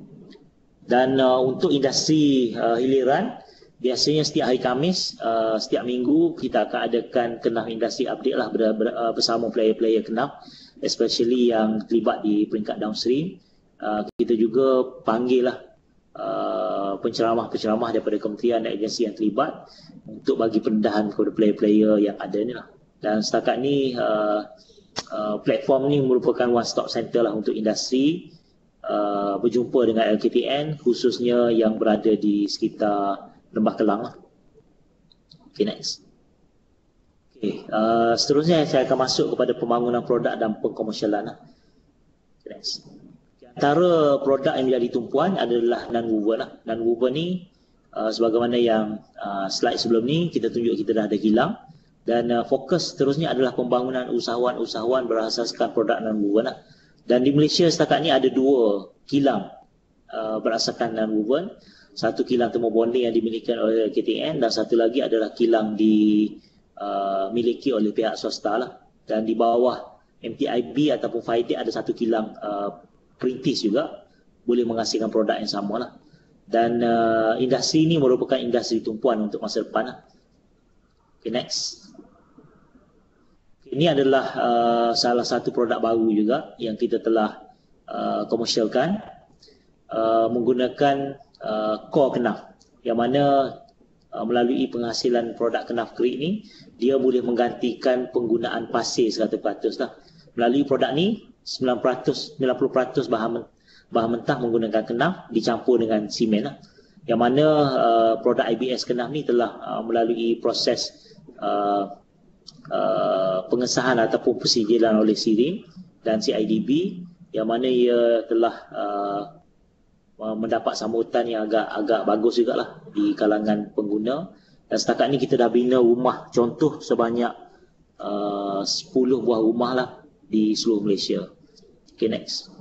Dan uh, untuk industri uh, hiliran, biasanya setiap hari Khamis, uh, setiap minggu kita akan adakan kenaf industri update lah ber, ber, uh, bersama player-player kenaf, especially yang terlibat di peringkat downstream. Uh, kita juga panggil lah uh, penceramah-penceramah daripada kementerian dan agensi yang terlibat untuk bagi pendedahan kepada player-player yang ada ni lah. Dan setakat ni uh, uh, platform ni merupakan one stop center lah untuk industri, uh, berjumpa dengan L K T N, khususnya yang berada di sekitar Lembah Kelang lah. Okay, next. Okay, uh, seterusnya saya akan masuk kepada pembangunan produk dan pengkomersialan lah. Okay, next. Antara produk yang menjadi tumpuan adalah non-woven lah. Non-woven ni uh, sebagaimana yang uh, slide sebelum ni kita tunjuk kita dah ada kilang, dan uh, fokus seterusnya adalah pembangunan usahawan-usahawan berasaskan produk non-woven lah. Dan di Malaysia setakat ni ada dua kilang uh, berasaskan non-woven. Satu kilang temu bonding yang dimiliki oleh K T N, dan satu lagi adalah kilang dimiliki uh, oleh pihak swasta lah. Dan di bawah M T I B ataupun Faidek ada satu kilang uh, perintis juga, boleh menghasilkan produk yang sama lah. Dan uh, industri ini merupakan industri tumpuan untuk masa depan lah. Okay, next. Okay, ini adalah uh, salah satu produk baru juga yang kita telah uh, komersialkan, uh, menggunakan Uh, core kenaf, yang mana uh, melalui penghasilan produk kenaf kerik ni, dia boleh menggantikan penggunaan pasir seratus peratus lah. Melalui produk ni sembilan peratus, sembilan puluh peratus bahan, bahan mentah menggunakan kenaf dicampur dengan simen lah. Yang mana uh, produk I B S kenaf ni telah uh, melalui proses uh, uh, pengesahan ataupun persijilan oleh SIRIM dan C I D B, yang mana ia telah uh, mendapat sambutan yang agak agak bagus jugalah di kalangan pengguna. Dan setakat ni kita dah bina rumah contoh sebanyak uh, sepuluh buah rumah lah di seluruh Malaysia. Okay, next.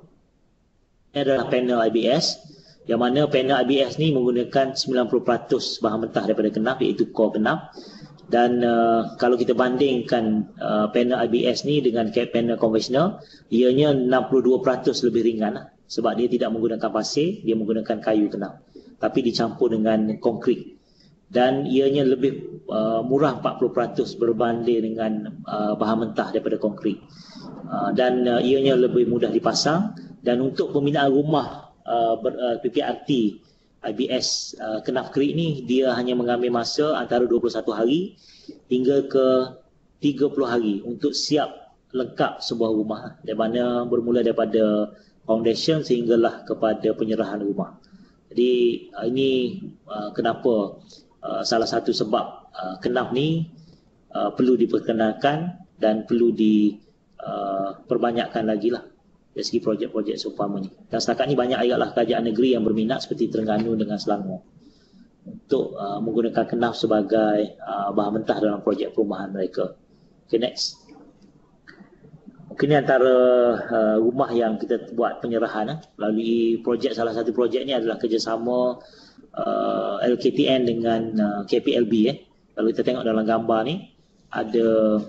Ini adalah panel I B S, yang mana panel I B S ni menggunakan sembilan puluh peratus bahan mentah daripada kenaf, iaitu core kenaf. Dan uh, kalau kita bandingkan uh, panel I B S ni dengan panel konvensional, ianya enam puluh dua peratus lebih ringan lah. Sebab dia tidak menggunakan pasir, dia menggunakan kayu kenaf, tapi dicampur dengan konkrit. Dan ianya lebih uh, murah empat puluh peratus berbanding dengan uh, bahan mentah daripada konkrit. Uh, dan uh, ianya lebih mudah dipasang. Dan untuk pembinaan rumah uh, ber, uh, P P R T I B S uh, kenaf kerik ni, dia hanya mengambil masa antara dua puluh satu hari hingga ke tiga puluh hari untuk siap lengkap sebuah rumah, dari mana bermula daripada foundation sehinggalah kepada penyerahan rumah. Jadi uh, ini uh, kenapa uh, salah satu sebab uh, kenaf ni uh, perlu diperkenalkan dan perlu diperbanyakkan uh, lagi lah dari segi projek-projek seumpama ni. Dan setakat ni banyak agaklah kerajaan negeri yang berminat seperti Terengganu dengan Selangor untuk uh, menggunakan kenaf sebagai uh, bahan mentah dalam projek perumahan mereka. Okay, next. Mungkin ini antara uh, rumah yang kita buat penyerahan eh. Melalui projek, salah satu projek ni adalah kerjasama uh, L K T N dengan uh, K P L B eh. Kalau kita tengok dalam gambar ni, ada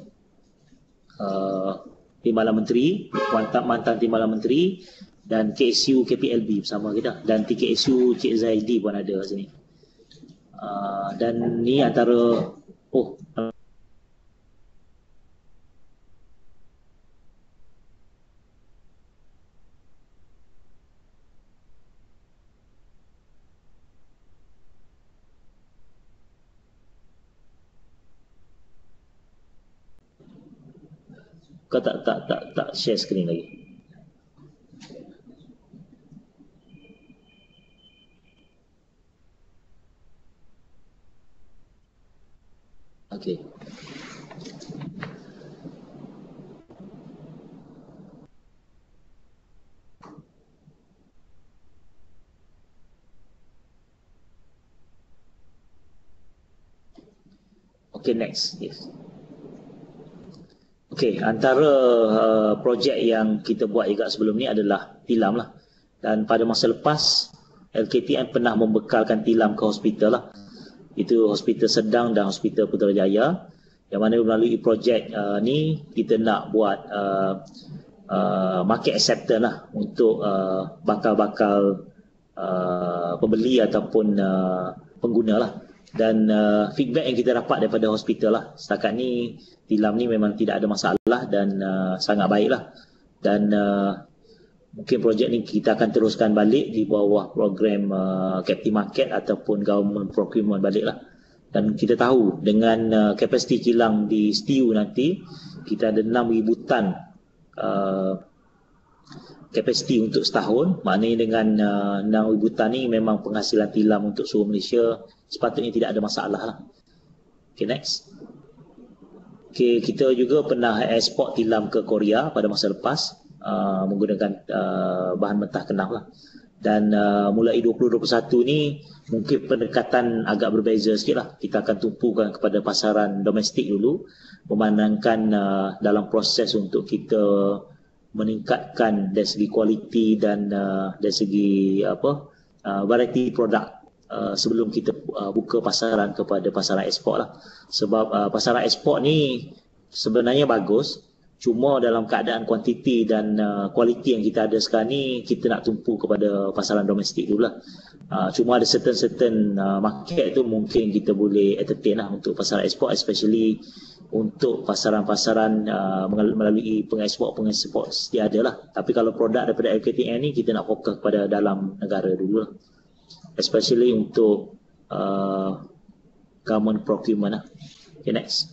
uh, Timbalan Menteri, mantan, mantan Timbalan Menteri, dan K S U K P L B bersama kita, dan T K S U Cik Zaidi pun ada kat sini. Uh, dan ni antara oh kau tak tak tak tak share screen lagi. Okey. Okey, next. Yes. Okey, antara uh, projek yang kita buat juga sebelum ni adalah tilam lah. Dan pada masa lepas, L K T N pernah membekalkan tilam ke hospital lah. Itu Hospital Sedang dan Hospital Putrajaya. Yang mana melalui projek uh, ni, kita nak buat uh, uh, market acceptance lah untuk uh, bakal-bakal uh, pembeli ataupun uh, pengguna lah. Dan uh, feedback yang kita dapat daripada hospital lah, setakat ni tilam ni memang tidak ada masalah dan uh, sangat baik lah. Dan uh, mungkin projek ni kita akan teruskan balik di bawah program uh, Captive Market ataupun Government Procurement balik lah. Dan kita tahu dengan uh, kapasiti kilang di Stiu nanti, kita ada enam ribu tan uh, kapasiti untuk setahun. Maknanya dengan uh, enam ribu tan ni memang penghasilan tilam untuk seluruh Malaysia sepatutnya tidak ada masalah lah. Okay, next. Okay, kita juga pernah ekspor tilam ke Korea pada masa lepas uh, menggunakan uh, bahan mentah kenaf lah. Dan uh, mulai dua ribu dua puluh satu ni mungkin pendekatan agak berbeza sikit lah. Kita akan tumpukan kepada pasaran domestik dulu, memandangkan uh, dalam proses untuk kita meningkatkan dari segi kualiti dan uh, dari segi apa uh, variety produk uh, sebelum kita uh, buka pasaran kepada pasaran ekspor lah. Sebab uh, pasaran ekspor ni sebenarnya bagus, cuma dalam keadaan kuantiti dan uh, kualiti yang kita ada sekarang ni, kita nak tumpu kepada pasaran domestik dulu lah. Uh, cuma ada certain-certain uh, market tu mungkin kita boleh entertain lah untuk pasaran ekspor, especially untuk pasaran-pasaran uh, melalui pengeksport-pengeksport tiada lah. Tapi kalau produk daripada L K T M ni, kita nak fokus pada dalam negara dulu lah. Especially untuk uh, government procurement lah. Okay, next.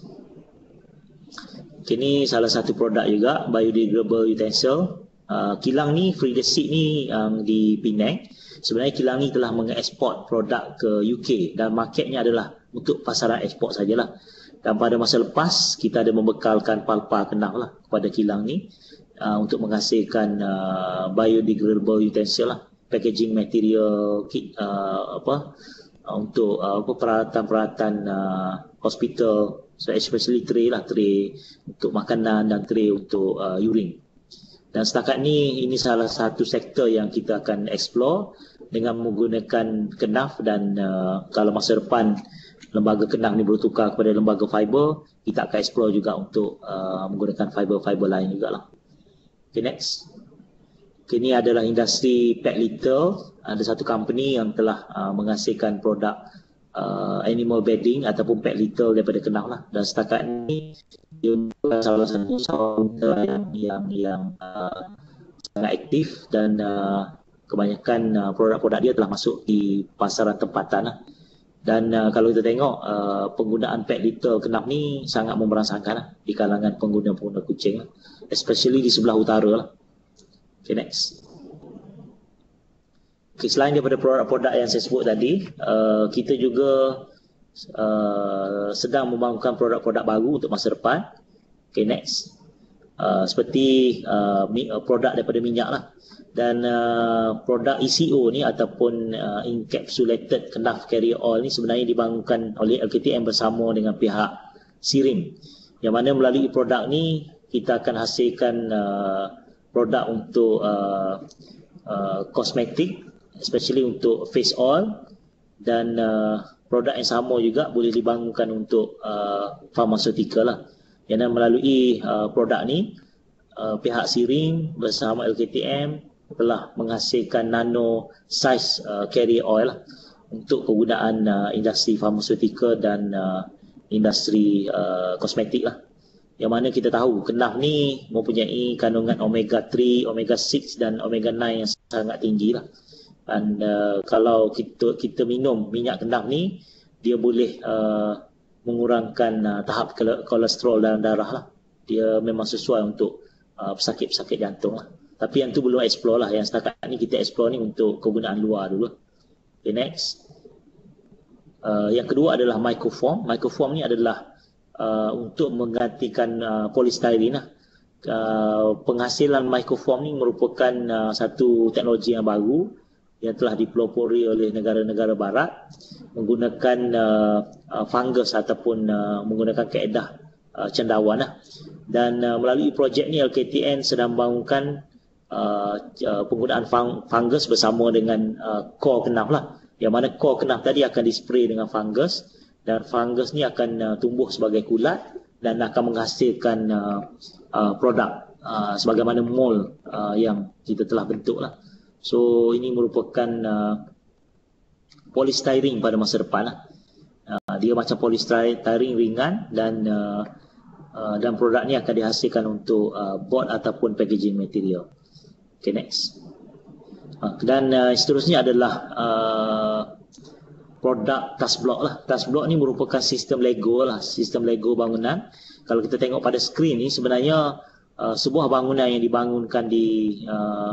Okay, ni salah satu produk juga, biodegradable utensil. Uh, kilang ni, Frida Seed ni yang um, di Penang. Sebenarnya kilang ni telah mengeksport produk ke U K dan marketnya adalah untuk pasaran ekspor sajalah. Dan pada masa lepas, kita ada membekalkan palpa kenaf lah kepada kilang ni uh, untuk menghasilkan uh, biodegradable utensil lah, packaging material kit, uh, apa uh, untuk uh, apa peralatan-peralatan uh, hospital, so especially tray lah, tray untuk makanan dan tray untuk uh, urine. Dan setakat ni, ini salah satu sektor yang kita akan explore dengan menggunakan kenaf dan uh, kalau masa depan lembaga kenaf ni bertukar kepada lembaga fiber, kita akan explore juga untuk uh, menggunakan fiber-fiber lain juga lah. Okay, next. Okay, ini adalah industri pet litter. Ada satu company yang telah uh, menghasilkan produk uh, animal bedding ataupun pet litter daripada kenaf lah. Dan setakat ni, dia salah satu counter yang, yang, yang uh, sangat aktif dan uh, kebanyakan uh, produk-produk dia telah masuk di pasaran tempatan lah. Dan uh, kalau kita tengok uh, penggunaan pet litter kenaf ni sangat memberangsangkan lah di kalangan pengguna-pengguna kucing lah, especially di sebelah utara lah. Okay, next. Okay, selain daripada produk-produk yang saya sebut tadi, uh, kita juga uh, sedang membangunkan produk-produk baru untuk masa depan. Okay, next. Uh, seperti uh, produk daripada minyak lah. Dan uh, produk E C O ni ataupun uh, encapsulated kenaf carrier oil ni sebenarnya dibangunkan oleh L K T M bersama dengan pihak Sirim, yang mana melalui produk ni kita akan hasilkan uh, produk untuk uh, uh, kosmetik, especially untuk face oil, dan uh, produk yang sama juga boleh dibangunkan untuk uh, pharmaceutical lah. Yang melalui uh, produk ni uh, pihak Sirim bersama L K T M telah menghasilkan nano size uh, carrier oil lah, untuk kegunaan uh, industri farmaceutical dan uh, industri uh, kosmetik lah. Yang mana kita tahu kenaf ni mempunyai kandungan omega tiga, omega enam dan omega sembilan yang sangat tinggi lah. Dan uh, kalau kita kita minum minyak kenaf ni, dia boleh uh, mengurangkan uh, tahap kolesterol dalam darah lah. Dia memang sesuai untuk uh, pesakit-pesakit jantung lah. Tapi yang tu belum explore lah. Yang setakat ni kita explore ni untuk kegunaan luar dulu. Okay, next. Uh, yang kedua adalah microform. Microform ni adalah uh, untuk menggantikan uh, polystyrene lah. Uh, penghasilan microform ni merupakan uh, satu teknologi yang baru yang telah dipelopori oleh negara-negara barat menggunakan uh, uh, fungus ataupun uh, menggunakan kaedah uh, cendawan lah. Dan uh, melalui projek ni L K T N sedang bangunkan Uh, uh, penggunaan fang, fungus bersama dengan uh, core kenaf lah, yang mana core kenaf tadi akan dispray dengan fungus dan fungus ni akan uh, tumbuh sebagai kulat dan akan menghasilkan uh, uh, produk uh, sebagaimana mold uh, yang kita telah bentuk lah. So ini merupakan uh, polystyrene pada masa depan lah. Uh, dia macam polystyrene ringan dan uh, uh, dan produk ni akan dihasilkan untuk uh, board ataupun packaging material. Okay, next. Dan uh, seterusnya adalah uh, produk task block lah. Task block ni merupakan sistem Lego lah, sistem Lego bangunan. Kalau kita tengok pada skrin ni, sebenarnya uh, sebuah bangunan yang dibangunkan di uh,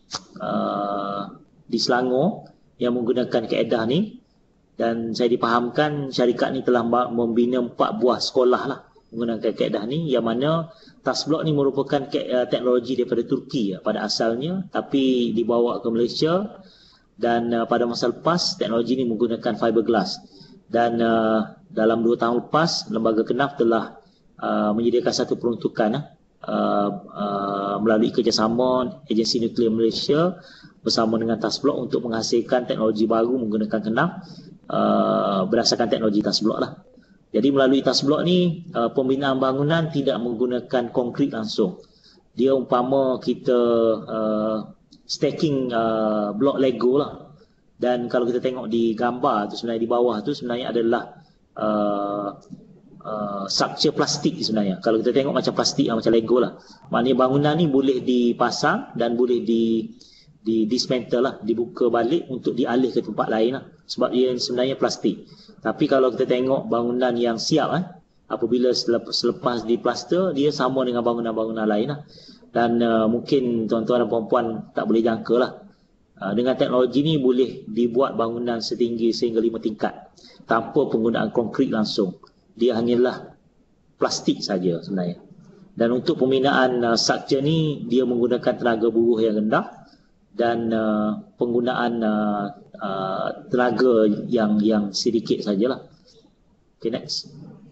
uh, di Selangor yang menggunakan kaedah ni, dan saya dipahamkan syarikat ni telah membina empat buah sekolah lah menggunakan kaedah ni, yang mana TASBlock ni merupakan teknologi daripada Turki pada asalnya, tapi dibawa ke Malaysia, dan uh, pada masa lepas teknologi ni menggunakan fiberglass, dan uh, dalam dua tahun lepas Lembaga Kenaf telah uh, menyediakan satu peruntukan uh, uh, melalui kerjasama Agensi Nuklear Malaysia bersama dengan TASBlock untuk menghasilkan teknologi baru menggunakan Kenaf uh, berdasarkan teknologi TASBlock lah. Jadi melalui TASBlock ni uh, pembinaan bangunan tidak menggunakan konkrit langsung. Dia umpama kita uh, stacking uh, blok Lego lah. Dan kalau kita tengok di gambar tu, sebenarnya di bawah tu sebenarnya adalah uh, uh, structure plastik sebenarnya. Kalau kita tengok macam plastik lah, macam Lego lah. Maknanya bangunan ni boleh dipasang dan boleh di di dismantle lah, dibuka balik untuk dialih ke tempat lain lah. Sebab dia sebenarnya plastik. Tapi kalau kita tengok bangunan yang siap eh, apabila selepas, selepas diplaster, dia sama dengan bangunan-bangunan lain lah. Dan uh, mungkin tuan-tuan dan puan-puan tak boleh jangka lah. Uh, dengan teknologi ni boleh dibuat bangunan setinggi sehingga lima tingkat tanpa penggunaan konkrit langsung. Dia hanyalah plastik saja sebenarnya. Dan untuk pembinaan uh, struktur ni, dia menggunakan tenaga buruh yang rendah dan uh, penggunaan uh, uh, tenaga yang yang sedikit sajalah. Okay, next.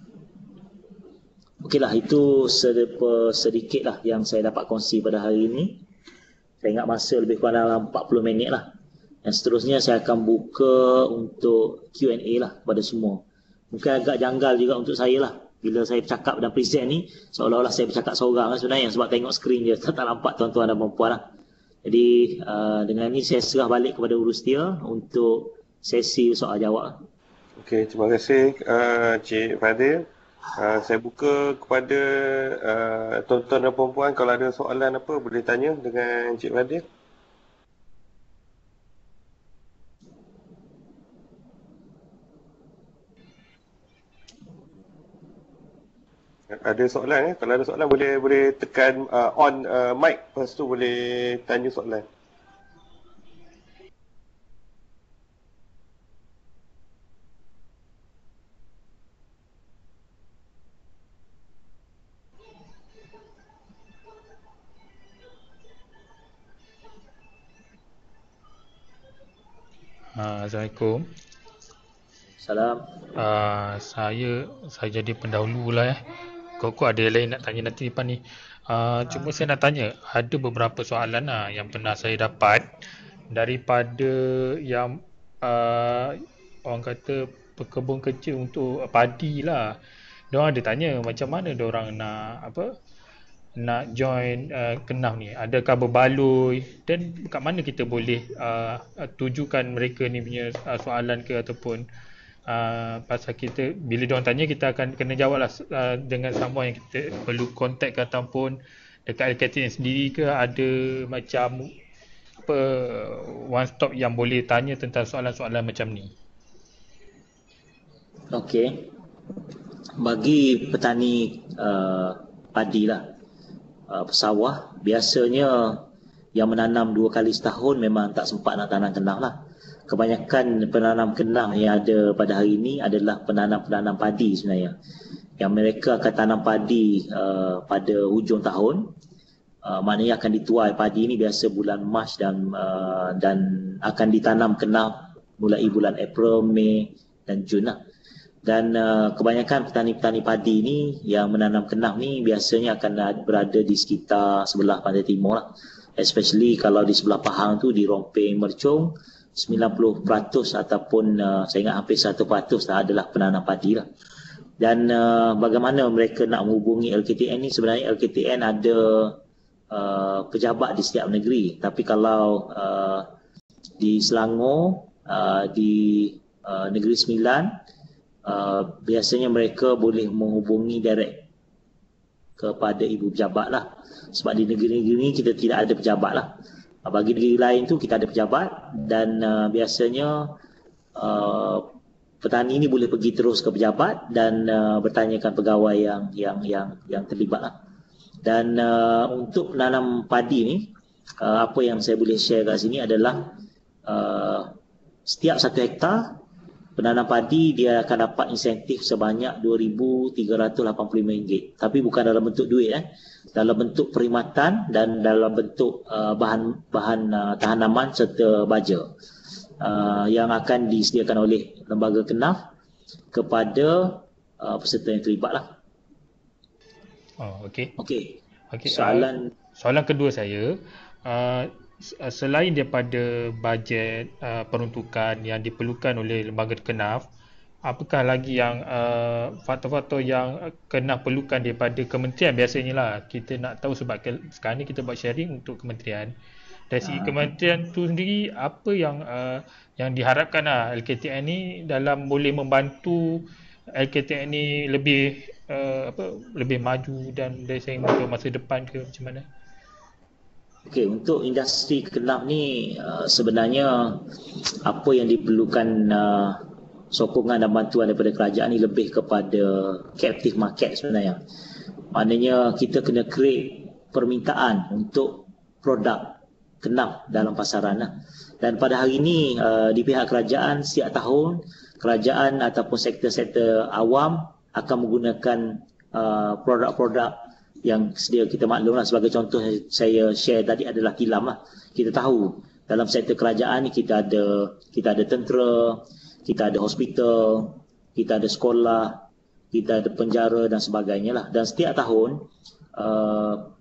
Okeylah, itu sedikit lah yang saya dapat kongsi pada hari ini. Saya ingat masa lebih kurang dalam empat puluh minit lah. Dan seterusnya saya akan buka untuk Q and A lah kepada semua. Mungkin agak janggal juga untuk saya lah bila saya bercakap dan present ni, seolah-olah saya bercakap seorang lah sebenarnya, sebab tengok skrin je, tak nampak tuan-tuan dan puan-puan lah. Jadi uh, dengan ini saya serah balik kepada Urustia untuk sesi soal jawab. Okey, terima kasih uh, Cik Fadil. Uh, saya buka kepada uh, tuan-tuan dan puan-puan, kalau ada soalan apa boleh tanya dengan Cik Fadil. Ada soalan eh? Kalau ada soalan boleh boleh tekan uh, on uh, mic, lepas tu boleh tanya soalan. Uh, Assalamualaikum. Salam. Uh, saya saya jadi pendahulu lah eh. Kok-kok ada yang lain nak tanya nanti depan ni. Uh, cuma saya nak tanya, ada beberapa soalan lah yang pernah saya dapat daripada yang uh, orang kata pekebun kecil untuk padi lah. Diorang ada tanya macam mana diorang nak apa nak join uh, Kenaf ni, adakah berbaloi dan kat mana kita boleh uh, tujukan mereka ni punya uh, soalan ke, ataupun uh, pasal kita bila diorang tanya kita akan kena jawab lah uh, dengan someone yang kita perlu contact ke, ataupun dekat L K T N sendiri ke ada macam apa one stop yang boleh tanya tentang soalan-soalan macam ni. Okey, bagi petani uh, padi lah, uh, pesawah, biasanya yang menanam dua kali setahun memang tak sempat nak tanam kenaf lah. Kebanyakan penanam kenaf yang ada pada hari ini adalah penanam-penanam padi sebenarnya, yang mereka akan tanam padi uh, pada hujung tahun. Uh, maknanya akan dituai padi ini biasa bulan Mac dan uh, dan akan ditanam kenaf mulai bulan April, Mei dan Jun lah. Dan uh, kebanyakan petani-petani padi ni yang menanam kenaf ni biasanya akan berada di sekitar sebelah pantai timur lah. Especially kalau di sebelah Pahang tu, di Rompeng, Mercong, sembilan puluh peratus ataupun uh, saya ingat hampir seratus peratus lah adalah penanam padi lah. Dan uh, bagaimana mereka nak menghubungi L K T N ni, sebenarnya L K T N ada uh, pejabat di setiap negeri. Tapi kalau uh, di Selangor, uh, di uh, Negeri Sembilan, Uh, biasanya mereka boleh menghubungi direct kepada ibu pejabat lah. Sebab di negeri-negeri ni kita tidak ada pejabat lah. uh, Bagi negeri lain tu kita ada pejabat. Dan uh, biasanya uh, petani ni boleh pergi terus ke pejabat dan uh, bertanyakan pegawai yang yang yang yang terlibat lah. Dan uh, untuk menanam padi ni, uh, apa yang saya boleh share kat sini adalah uh, setiap satu hektar penanam padi dia akan dapat insentif sebanyak dua ribu tiga ratus lapan puluh lima ringgit. Tapi bukan dalam bentuk duit, eh. dalam bentuk perkhidmatan dan dalam bentuk uh, bahan bahan uh, tanaman serta baja uh, yang akan disediakan oleh Lembaga Kenaf kepada uh, peserta yang terlibat lah. Oh, okey. Okey. Okey. Soalan uh, soalan kedua saya, uh, selain daripada bajet uh, peruntukan yang diperlukan oleh Lembaga Kenaf, apakah lagi yang uh, faktor-faktor yang Kenaf perlukan daripada kementerian? Biasanya lah kita nak tahu sebab ke, sekarang ni kita buat sharing untuk kementerian. Dari segi kementerian tu sendiri, apa yang uh, yang diharapkan lah L K T N ni dalam boleh membantu L K T N ni lebih uh, apa lebih maju dan dari segi ke masa depan ke macam mana? Okey, untuk industri Kenaf ni uh, sebenarnya apa yang diperlukan uh, sokongan dan bantuan daripada kerajaan ni lebih kepada captive market sebenarnya. Maknanya kita kena create permintaan untuk produk Kenaf dalam pasaran lah. Dan pada hari ini uh, di pihak kerajaan setiap tahun kerajaan ataupun sektor-sektor awam akan menggunakan uh, produk-produk yang sedia kita maklumlah. Sebagai contoh saya share tadi adalah tilam lah. Kita tahu dalam sektor kerajaan ni kita ada kita ada tentera, kita ada hospital, kita ada sekolah, kita ada penjara dan sebagainya lah. Dan setiap tahun uh,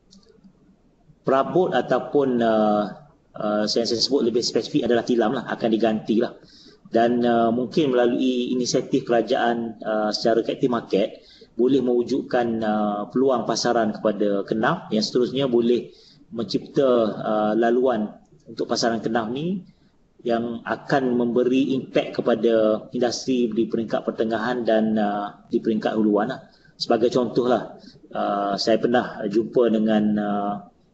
perabot ataupun uh, uh, saya, saya sebut lebih spesifik adalah tilam lah akan diganti lah. Dan uh, mungkin melalui inisiatif kerajaan uh, secara captive market boleh mewujudkan uh, peluang pasaran kepada Kenaf yang seterusnya boleh mencipta uh, laluan untuk pasaran Kenaf ni yang akan memberi impak kepada industri di peringkat pertengahan dan uh, di peringkat huluan lah. Sebagai contohlah, uh, saya pernah jumpa dengan uh,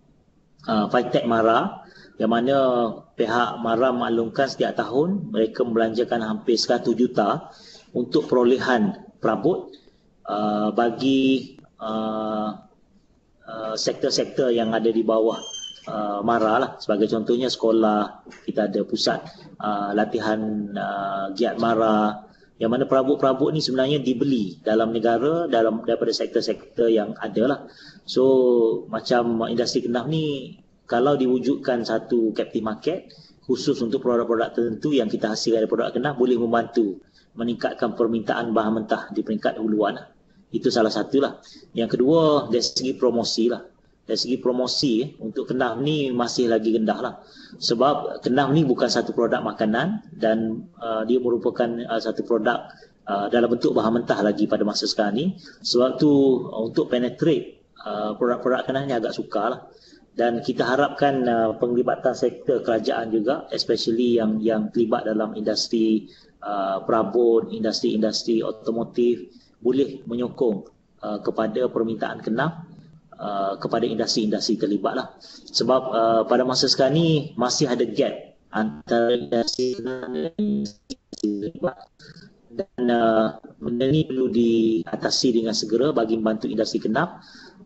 uh, Fitech Mara yang mana pihak Mara maklumkan setiap tahun mereka membelanjakan hampir seratus juta untuk perolehan perabot Uh, bagi uh, uh, sektor-sektor yang ada di bawah uh, Mara lah. Sebagai contohnya sekolah, kita ada pusat uh, latihan uh, giat Mara, yang mana perabot-perabot ni sebenarnya dibeli dalam negara dalam daripada sektor-sektor yang ada lah. So macam industri Kenaf ni kalau diwujudkan satu captive market khusus untuk produk-produk tertentu yang kita hasilkan dari produk Kenaf, boleh membantu meningkatkan permintaan bahan mentah di peringkat huluan lah. Itu salah satu lah. Yang kedua, dari segi promosi lah. Dari segi promosi eh, untuk Kenaf ni masih lagi rendah lah. Sebab Kenaf ni bukan satu produk makanan dan uh, dia merupakan uh, satu produk uh, dalam bentuk bahan mentah lagi pada masa sekarang ni. Sebab tu uh, untuk penetrate uh, produk-produk Kenaf ni agak sukar lah. Dan kita harapkan uh, penglibatan sektor kerajaan juga, especially yang yang terlibat dalam industri uh, perabot, industri-industri otomotif, boleh menyokong uh, kepada permintaan Kenaf uh, kepada industri-industri terlibat lah. Sebab uh, pada masa sekarang ni masih ada gap antara industri dan industri terlibat. Dan uh, benda ni perlu diatasi dengan segera bagi membantu industri Kenaf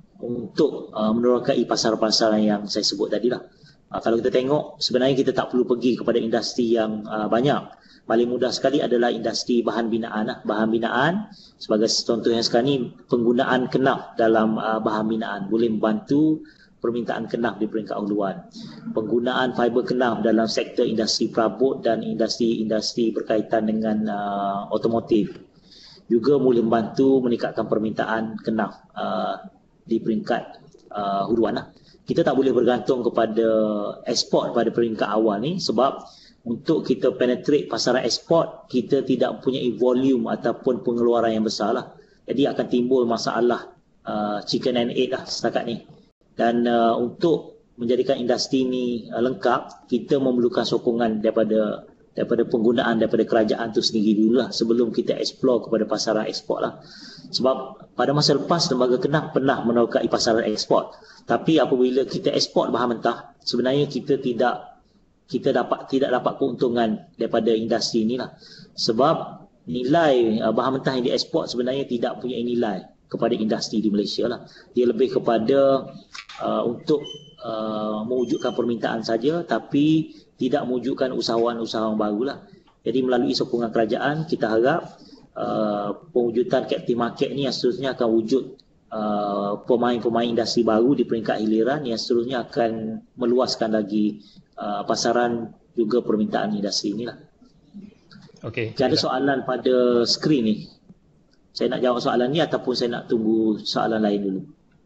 untuk uh, menerokai pasaran-pasaran yang saya sebut tadi lah. Uh, kalau kita tengok, sebenarnya kita tak perlu pergi kepada industri yang uh, banyak. Paling mudah sekali adalah industri bahan binaan lah. Bahan binaan, sebagai contoh yang sekarang ni, penggunaan Kenaf dalam uh, bahan binaan boleh membantu permintaan Kenaf di peringkat huluan. Penggunaan fiber Kenaf dalam sektor industri perabot dan industri-industri berkaitan dengan uh, otomotif juga boleh membantu meningkatkan permintaan Kenaf uh, di peringkat uh, huluan lah. Kita tak boleh bergantung kepada ekspor pada peringkat awal ni, sebab untuk kita penetrate pasaran ekspor, kita tidak mempunyai volume ataupun pengeluaran yang besar lah. Jadi akan timbul masalah uh, chicken and egg lah setakat ni. Dan uh, untuk menjadikan industri ni uh, lengkap, kita memerlukan sokongan daripada daripada penggunaan daripada kerajaan tu sendiri dulu lah, sebelum kita explore kepada pasaran ekspor lah. Sebab pada masa lepas Lembaga Kenaf pernah menerokai pasaran ekspor. Tapi apabila kita ekspor bahan mentah, sebenarnya kita tidak kita dapat tidak dapat keuntungan daripada industri inilah. Sebab nilai uh, bahan mentah yang diekspor sebenarnya tidak punya nilai kepada industri di Malaysia lah. Dia lebih kepada uh, untuk uh, mewujudkan permintaan saja, tapi tidak mewujudkan usahawan-usahawan barulah. Jadi melalui sokongan kerajaan, kita harap uh, pewujudan captive market ni yang seterusnya akan wujud uh, pemain-pemain industri baru di peringkat hiliran yang seterusnya akan meluaskan lagi uh, pasaran juga permintaan industri inilah. Okey. Jadi ada soalan pada skrin ni. Saya nak jawab soalan ni ataupun saya nak tunggu soalan lain dulu?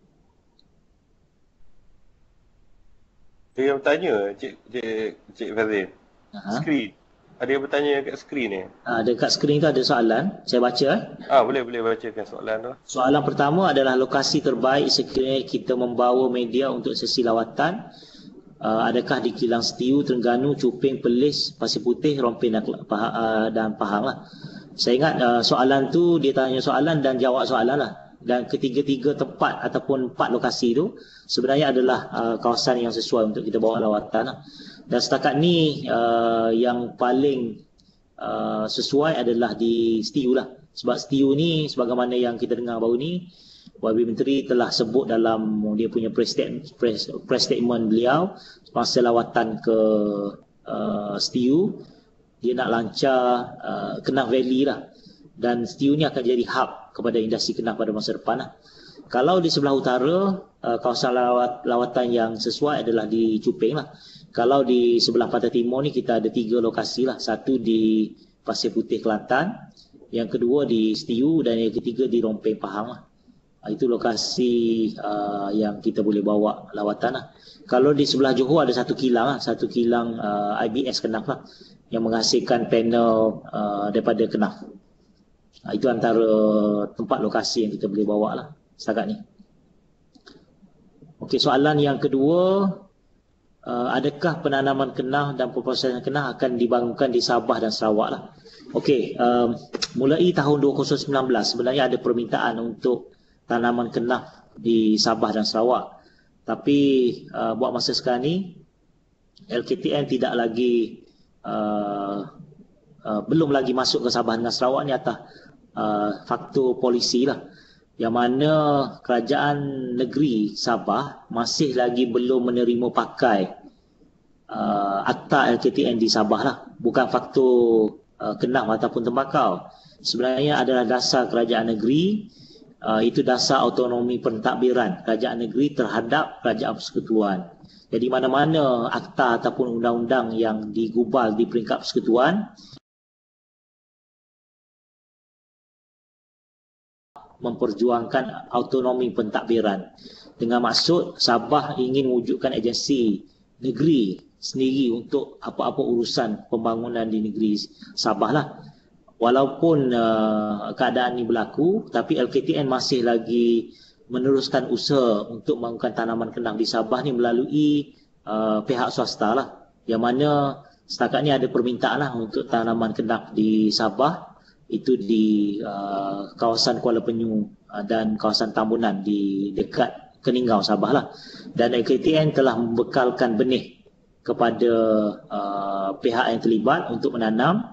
Dia yang bertanya, Cik, Cik, Cik Fazil. Aha. Skrin. Ada yang bertanya kat skrin ni. Ha, dekat skrin tu ada soalan. Saya baca. Eh. Ah, boleh boleh bacakan soalan tu. Soalan pertama adalah lokasi terbaik sekiranya kita membawa media untuk sesi lawatan. Uh, adakah di Kilang Setiu, Terengganu, Cuping, Perlis, Pasir Putih, Rompin dan, uh, dan Pahang lah. Saya ingat uh, soalan tu dia tanya soalan dan jawab soalan lah. Dan ketiga-tiga tempat ataupun empat lokasi tu sebenarnya adalah uh, kawasan yang sesuai untuk kita bawa lawatan lah. Dan setakat ni uh, yang paling uh, sesuai adalah di Setiu lah. Sebab Setiu ni sebagaimana yang kita dengar baru ni, Y B Menteri telah sebut dalam dia punya press statement, press, press statement beliau masa lawatan ke uh, Setiu, dia nak lancar uh, Kenah Valley lah. Dan Setiu ni akan jadi hub kepada industri Kenah pada masa depan lah. Kalau di sebelah utara, uh, kawasan lawat, lawatan yang sesuai adalah di Cuping lah. Kalau di sebelah pantai timur ni kita ada tiga lokasi lah. Satu di Pasir Putih, Kelantan, yang kedua di Setiu dan yang ketiga di Rompin, Pahang lah. Itu lokasi uh, yang kita boleh bawa lawatan lah. Kalau di sebelah Johor ada satu kilang lah, satu kilang uh, I B S Kenaf lah, yang menghasilkan panel uh, daripada Kenaf. Uh, itu antara tempat lokasi yang kita boleh bawa lah setakat ni. Okey, soalan yang kedua, uh, adakah penanaman kenah dan pemprosesan kenah akan dibangunkan di Sabah dan Sarawak lah? Okey, um, mulai tahun dua ribu sembilan belas sebenarnya ada permintaan untuk tanaman kenaf di Sabah dan Sarawak. Tapi uh, buat masa sekarang ni L K T N tidak lagi uh, uh, belum lagi masuk ke Sabah dan Sarawak ni atas uh, faktor polisi lah, yang mana kerajaan negeri Sabah masih lagi belum menerima pakai uh, akta L K T N di Sabah lah. Bukan faktor uh, kenaf ataupun tembakau. Sebenarnya adalah dasar kerajaan negeri. Uh, itu dasar autonomi pentadbiran kerajaan negeri terhadap kerajaan persekutuan. Jadi mana-mana akta ataupun undang-undang yang digubal di peringkat persekutuan memperjuangkan autonomi pentadbiran. Dengan maksud Sabah ingin wujudkan agensi negeri sendiri untuk apa-apa urusan pembangunan di negeri Sabah lah. Walaupun uh, keadaan ini berlaku, tapi L K T N masih lagi meneruskan usaha untuk membangunkan tanaman kenaf di Sabah ni melalui uh, pihak swasta lah. Yang mana setakat ni ada permintaan lah untuk tanaman kenaf di Sabah, itu di uh, kawasan Kuala Penyu uh, dan kawasan Tambunan di dekat Keningau Sabah lah. Dan L K T N telah membekalkan benih kepada uh, pihak yang terlibat untuk menanam.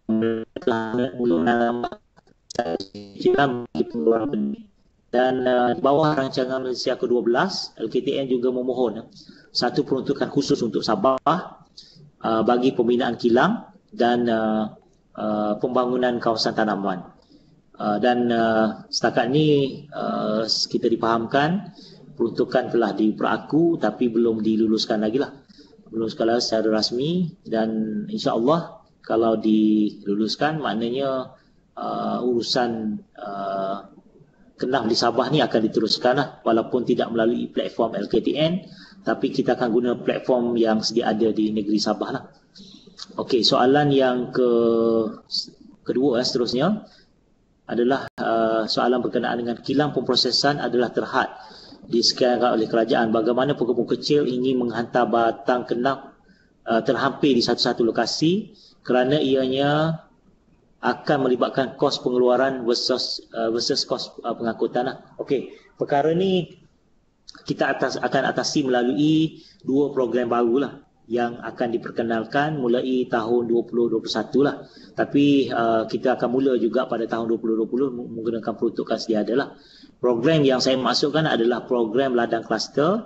Dan uh, di bawah rancangan Malaysia ke dua belas, L K T N juga memohon uh, satu peruntukan khusus untuk Sabah uh, bagi pembinaan kilang dan uh, uh, pembangunan kawasan tanaman. Uh, dan uh, setakat ni uh, kita dipahamkan peruntukan telah diperaku tapi belum diluluskan lagi lah. Belum sekali secara rasmi, dan insya-Allah kalau diluluskan maknanya uh, urusan uh, kenaf di Sabah ni akan diteruskan lah, walaupun tidak melalui platform L K T N, tapi kita akan guna platform yang sedia ada di negeri Sabah lah. Okey, soalan yang ke kedua eh, seterusnya adalah uh, soalan berkenaan dengan kilang pemprosesan adalah terhad disediakan oleh kerajaan. Bagaimana pokok-pokok kecil ingin menghantar batang kenaf uh, terhampir di satu-satu lokasi kerana ianya akan melibatkan kos pengeluaran versus uh, versus kos uh, pengangkutan lah. Okey, perkara ni kita atas, akan atasi melalui dua program baru lah yang akan diperkenalkan mulai tahun dua ribu dua puluh satu lah. Tapi uh, kita akan mula juga pada tahun dua ribu dua puluh menggunakan peruntukan sedia ada lah. Program yang saya maksudkan adalah program ladang kluster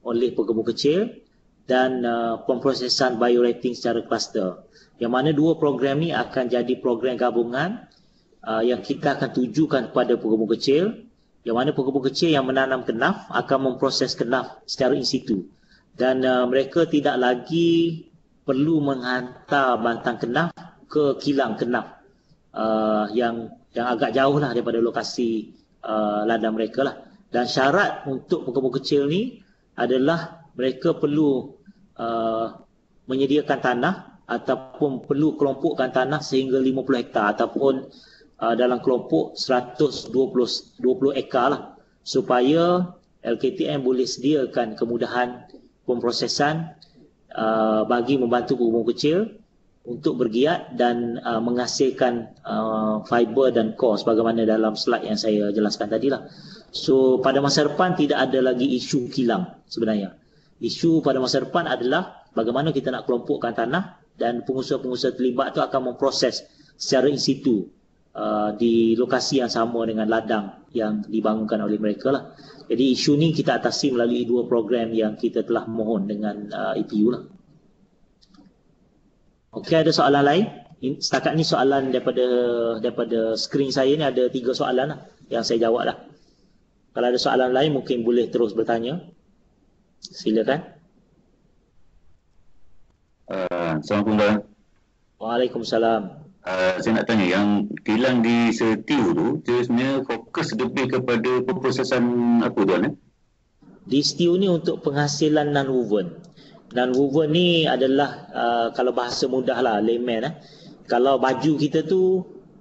oleh penggabung kecil dan uh, pemprosesan bioreacting secara kluster. Yang mana dua program ni akan jadi program gabungan uh, yang kita akan tujukan kepada penggabung kecil, yang mana penggabung kecil yang menanam kenaf akan memproses kenaf secara in situ. Dan uh, mereka tidak lagi perlu menghantar batang kenaf ke kilang kenaf uh, yang yang agak jauh lah daripada lokasi uh, ladang mereka lah. Dan syarat untuk penggabung kecil ni adalah mereka perlu uh, menyediakan tanah ataupun perlu kelompokkan tanah sehingga lima puluh hektar ataupun uh, dalam kelompok seratus dua puluh hektar lah, supaya L K T M boleh sediakan kemudahan pemprosesan uh, bagi membantu penggabung kecil untuk bergiat dan uh, menghasilkan uh, fiber dan core sebagaimana dalam slide yang saya jelaskan tadi lah. So pada masa depan tidak ada lagi isu kilang sebenarnya. Isu pada masa depan adalah bagaimana kita nak kelompokkan tanah dan pengusaha-pengusaha terlibat tu akan memproses secara in situ uh, di lokasi yang sama dengan ladang yang dibangunkan oleh mereka lah. Jadi isu ni kita atasi melalui dua program yang kita telah mohon dengan uh, E P U lah. Okey, ada soalan lain? Setakat ni soalan daripada daripada skrin saya ni ada tiga soalan lah yang saya jawab lah. Kalau ada soalan lain mungkin boleh terus bertanya. Silakan. Uh, Assalamualaikum Bang. Waalaikumsalam. Uh, saya nak tanya, yang kilang di Setiu tu, dia sebenarnya fokus lebih kepada pemprosesan apa tuan? Eh? Di Setiu ni untuk penghasilan non-woven. Non-woven ni adalah uh, kalau bahasa mudah lah, layman eh. Kalau baju kita tu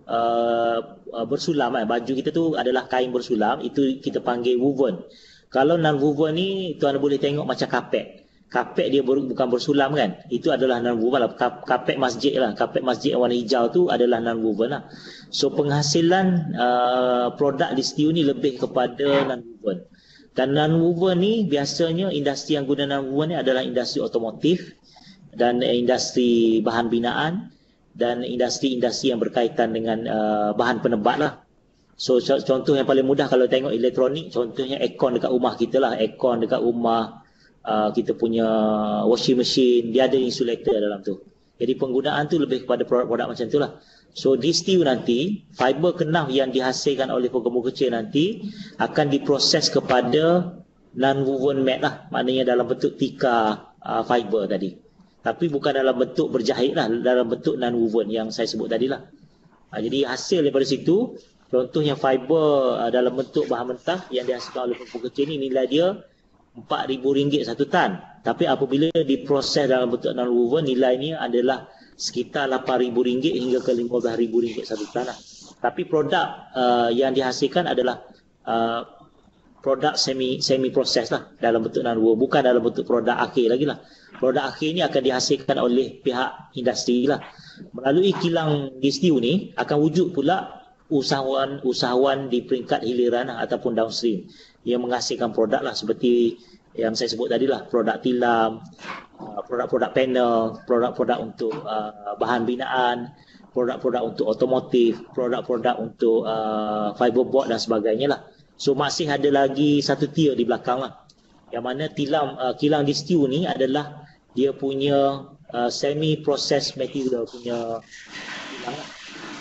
uh, bersulam eh. Baju kita tu adalah kain bersulam, itu kita panggil woven. Kalau non-woven ni tuan boleh tengok macam kapet. Kapet dia ber, bukan bersulam kan. Itu adalah non-woven lah. Kapet masjid lah. Kapet masjid yang warna hijau tu adalah non-woven lah. So penghasilan uh, produk di Setiu ni lebih kepada non-woven. Dan non-woven ni biasanya industri yang guna non-woven ni adalah industri otomotif dan industri bahan binaan dan industri-industri yang berkaitan dengan uh, bahan penebat lah. So contoh yang paling mudah kalau tengok elektronik, contohnya aircon dekat rumah kita lah. Aircon dekat rumah, uh, kita punya washing machine, dia ada insulator dalam tu. Jadi penggunaan tu lebih kepada produk-produk macam tu lah. So di Setiu nanti, fiber kenaf yang dihasilkan oleh penggabung kecil nanti akan diproses kepada non-woven mat lah. Maknanya dalam bentuk tika uh, fiber tadi. Tapi bukan dalam bentuk berjahit lah, dalam bentuk non-woven yang saya sebut tadi lah. Uh, jadi hasil daripada situ, contohnya fiber uh, dalam bentuk bahan mentah yang dihasilkan oleh penggabung kecil ni, nilai dia empat ribu ringgit satu tan. Tapi apabila diproses dalam bentuk non-woven, nilainya adalah sekitar lapan ribu ringgit hingga ke lima belas ribu ringgit satu tan lah. Tapi produk uh, yang dihasilkan adalah uh, produk semi semi proses lah dalam bentuk non-woven, bukan dalam bentuk produk akhir lagi lah. Produk akhir ni akan dihasilkan oleh pihak industri lah. Melalui kilang di Setiu ni akan wujud pula usahawan-usahawan di peringkat hiliran lah, ataupun downstream yang menghasilkan produk lah seperti yang saya sebut tadi lah, produk tilam, produk-produk panel, produk-produk untuk uh, bahan binaan, produk-produk untuk otomotif, produk-produk untuk uh, fiberboard dan sebagainya lah. So masih ada lagi satu tier di belakang lah, yang mana tilam uh, kilang di Setiu ni adalah dia punya uh, semi process material punya kilang lah.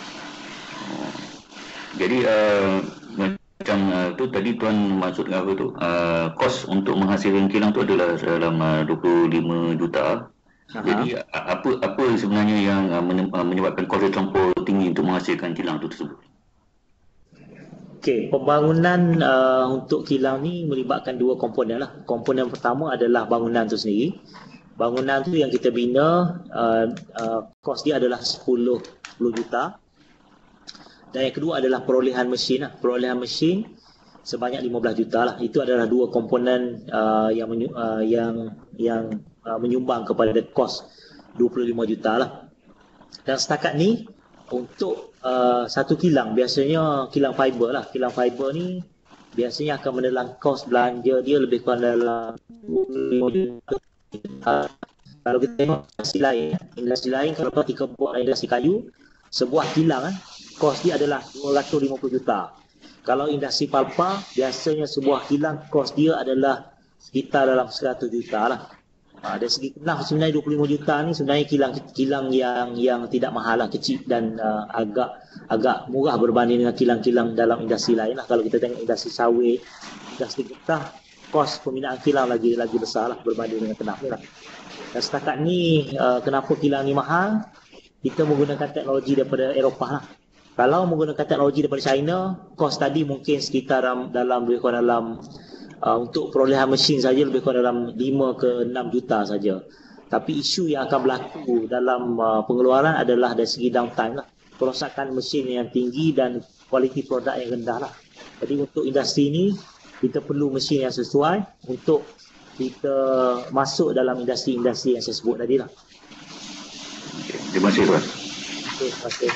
Jadi uh, macam uh, tu tadi tuan maksudkan apa tu, uh, kos untuk menghasilkan kilang tu adalah dalam uh, dua puluh lima juta. Aha. Jadi uh, apa apa sebenarnya yang uh, menyebabkan kos yang terlampau tinggi untuk menghasilkan kilang tu tersebut? Okey, pembangunan uh, untuk kilang ni melibatkan dua komponen lah. Komponen pertama adalah bangunan tu sendiri. Bangunan tu yang kita bina, uh, uh, kos dia adalah sepuluh juta. Dan yang kedua adalah perolehan mesin lah. Perolehan mesin sebanyak lima belas juta lah. Itu adalah dua komponen uh, yang menyu, uh, yang yang uh, menyumbang kepada kos dua puluh lima juta lah. Dan setakat ni untuk uh, satu kilang, biasanya kilang fiber lah. Kilang fiber ni biasanya akan menelan kos belanja dia lebih kurang dalam dua puluh lima juta. Uh, kalau kita tengok industri lain, industri lain kalau kita buat industri kayu, sebuah kilang eh, kos dia adalah dua ratus lima puluh juta. Kalau industri palpa, biasanya sebuah kilang kos dia adalah sekitar dalam seratus juta lah. Ha, dari segi kenaf sebenarnya dua puluh lima juta ni sebenarnya kilang kilang yang yang tidak mahal lah, kecil dan uh, agak agak murah berbanding dengan kilang-kilang dalam industri lain lah. Kalau kita tengok industri sawit, industri getah, kos pembinaan kilang lagi lagi besar lah berbanding dengan kenaf ni lah. Dan setakat ni uh, kenapa kilang ni mahal? Kita menggunakan teknologi daripada Eropah lah. Kalau menggunakan teknologi daripada China, kos tadi mungkin sekitar dalam, dalam lebih kurang dalam uh, untuk perolehan mesin saja lebih kurang dalam lima ke enam juta saja. Tapi isu yang akan berlaku dalam uh, pengeluaran adalah dari segi downtime lah. Kerosakan mesin yang tinggi dan kualiti produk yang rendah lah. Jadi untuk industri ini, kita perlu mesin yang sesuai untuk kita masuk dalam industri-industri yang saya sebut tadi lah. Okay, terima kasih Tuan. Okay, terima kasih.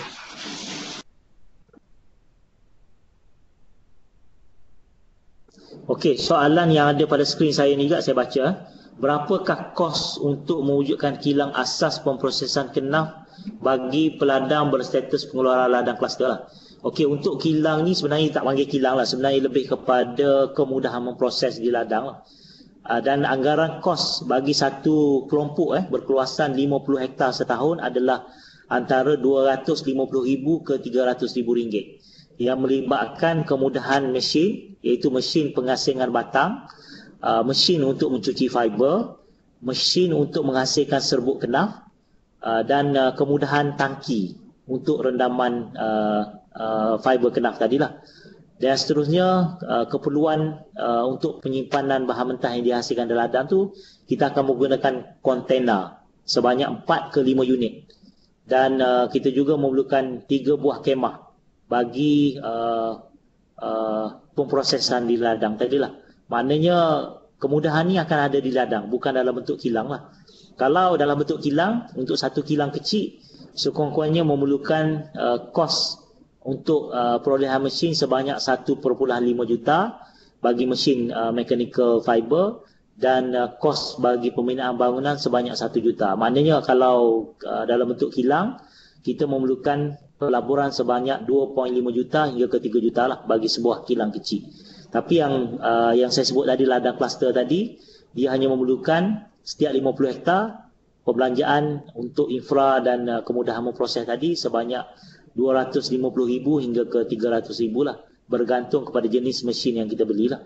Okey, soalan yang ada pada skrin saya ni juga saya baca. Berapakah kos untuk mewujudkan kilang asas pemprosesan kenaf bagi peladang berstatus pengeluaran ladang kluster lah? Okey, untuk kilang ni sebenarnya tak panggil kilang lah. Sebenarnya lebih kepada kemudahan memproses di ladang lah. Dan anggaran kos bagi satu kelompok eh, berkeluasan lima puluh hektar setahun adalah antara dua ratus lima puluh ribu ke tiga ratus ribu ringgit. Yang melibatkan kemudahan mesin, iaitu mesin pengasingan batang, uh, mesin untuk mencuci fiber, mesin untuk menghasilkan serbuk kenaf, uh, dan uh, kemudahan tangki untuk rendaman uh, uh, fiber kenaf tadilah. Dan seterusnya, uh, keperluan uh, untuk penyimpanan bahan mentah yang dihasilkan dalam ladang tu, kita akan menggunakan kontainer sebanyak empat ke lima unit. Dan uh, kita juga memerlukan tiga buah kemah bagi uh, uh, pemprosesan di ladang tadilah. Maknanya kemudahan ni akan ada di ladang, bukan dalam bentuk kilang lah. Kalau dalam bentuk kilang, untuk satu kilang kecil, sekurang-kurangnya memerlukan uh, kos untuk uh, perolehan mesin sebanyak satu perpuluhan lima juta bagi mesin uh, mechanical fiber, dan uh, kos bagi pembinaan bangunan sebanyak satu juta. Maknanya kalau uh, dalam bentuk kilang, kita memerlukan pelaburan sebanyak dua perpuluhan lima juta hingga ke tiga juta lah bagi sebuah kilang kecil. Tapi yang uh, yang saya sebut tadi, ladang kluster tadi, dia hanya memerlukan setiap lima puluh hektar perbelanjaan untuk infra dan uh, kemudahan memproses tadi sebanyak dua ratus lima puluh ribu hingga ke tiga ratus ribu lah, bergantung kepada jenis mesin yang kita belilah.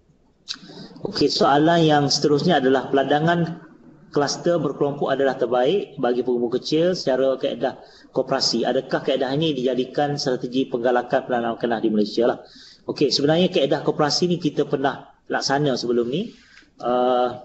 Okey, soalan yang seterusnya adalah peladangan kluster berkelompok adalah terbaik bagi pengumpul kecil secara kaedah koperasi. Adakah kaedah ini dijadikan strategi penggalakan peladangan kenaf di Malaysia lah? Okey, sebenarnya kaedah koperasi ni kita pernah laksana sebelum ni uh,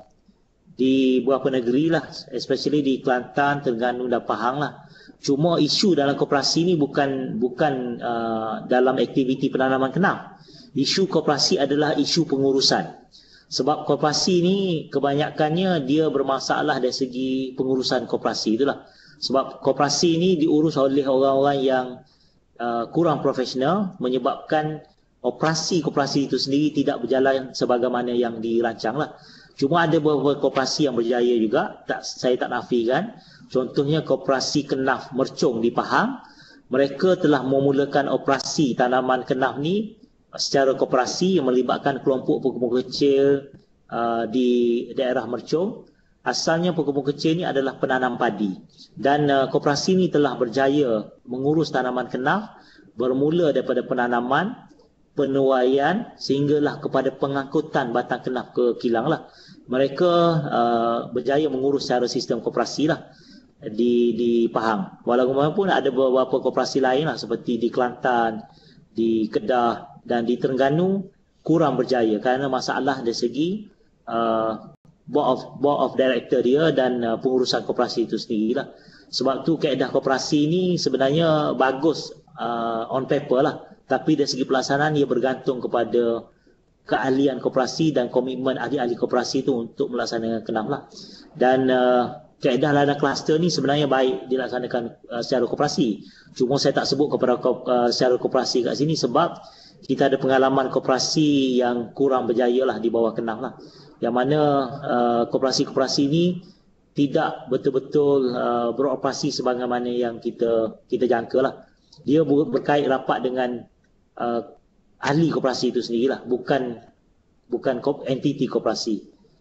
di beberapa negeri lah, especially di Kelantan, Terengganu dan Pahang lah. Cuma isu dalam koperasi ni bukan bukan uh, dalam aktiviti penanaman kenaf. Isu koperasi adalah isu pengurusan. Sebab koperasi ni kebanyakannya dia bermasalah dari segi pengurusan koperasi itulah. Sebab koperasi ni diurus oleh orang-orang yang uh, kurang profesional, menyebabkan operasi koperasi itu sendiri tidak berjalan sebagaimana yang dirancang lah. Cuma ada beberapa koperasi yang berjaya juga, tak, saya tak nafikan. Contohnya koperasi kenaf Mercong di Pahang. Mereka telah memulakan operasi tanaman kenaf ni secara koperasi yang melibatkan kelompok pengumpul kecil uh, di daerah Mercong. Asalnya pengumpul kecil ni adalah penanam padi. Dan uh, koperasi ni telah berjaya mengurus tanaman kenaf bermula daripada penanaman, penuaian sehinggalah kepada pengangkutan batang kenaf ke kilang lah. Mereka uh, berjaya mengurus secara sistem koperasi lah di di Pahang. Walaupun ada beberapa koperasi lain lah seperti di Kelantan, di Kedah dan di Terengganu kurang berjaya kerana masalah dari segi uh, board of board of director dia dan uh, pengurusan koperasi itu sendirilah. Sebab tu kaedah koperasi ni sebenarnya bagus uh, on paper lah, tapi dari segi pelaksanaan ia bergantung kepada keahlian koperasi dan komitmen ahli-ahli koperasi itu untuk melaksanakan kenaf lah. Dan uh, kaedah ladang kluster ni sebenarnya baik dilaksanakan uh, secara koperasi. Cuma saya tak sebut kepada uh, secara koperasi kat sini sebab kita ada pengalaman koperasi yang kurang berjaya lah di bawah kenaf lah. Yang mana uh, koperasi-koperasi ni tidak betul-betul uh, beroperasi sebagaimana yang kita kita jangka lah. Dia berkait rapat dengan uh, ahli koperasi itu sendirilah, bukan bukan entiti koperasi.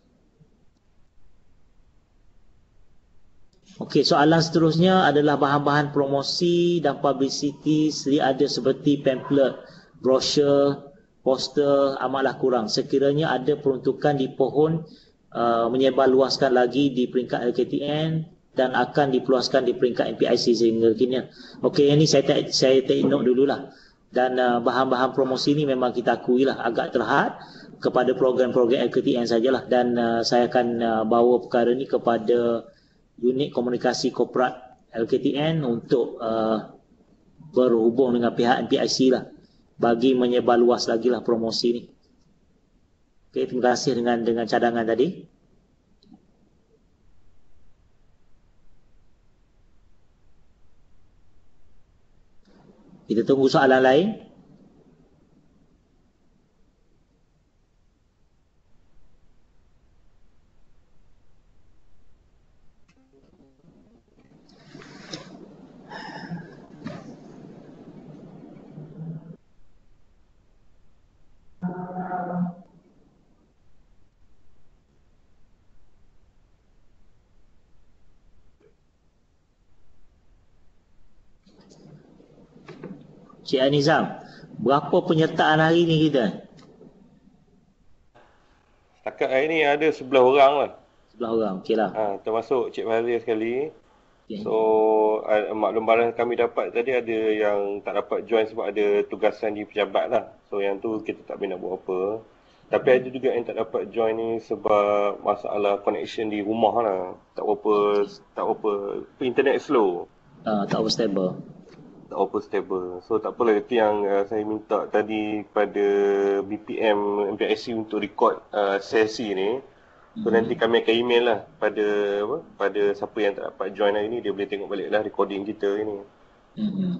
Okey, soalan seterusnya adalah bahan-bahan promosi dan publicity sedia ada seperti pamphlet, brosur, poster amatlah kurang. Sekiranya ada peruntukan di pohon uh, menyebarluaskan lagi di peringkat L K T N dan akan dipeluaskan di peringkat M P I C sehingga kini. Okey, ini saya take, saya take note dululah. Dan uh, bahan-bahan promosi ini memang kita akui lah agak terhad kepada program-program L K T N sajalah, dan uh, saya akan uh, bawa perkara ini kepada unit komunikasi korporat L K T N untuk uh, berhubung dengan pihak M P I C lah bagi menyebar luas lagi lah promosi ni. Okey, terima kasih dengan dengan cadangan tadi. Kita tunggu soalan lain. Cik Anizam, berapa penyertaan hari ni kita? Setakat hari ni ada sebelas orang lah. Sebelah orang, okey lah. Ha, termasuk Cik Fahri sekali. Okay. So, uh, maklum-maklum kami dapat tadi ada yang tak dapat join sebab ada tugasan di pejabat lah. So, yang tu kita tak boleh nak buat apa. Tapi ada juga yang tak dapat join ni sebab masalah connection di rumah lah. Tak apa, tak apa, internet slow. Uh, tak apa stable. Tak apa stable. So tak apalah, itu yang uh, saya minta tadi pada B P M M P I C untuk record uh, sesi ni. So mm-hmm. nanti kami akan email lah pada apa, pada siapa yang tak dapat join hari ni, dia boleh tengok balik lah recording kita ni. Mm-hmm.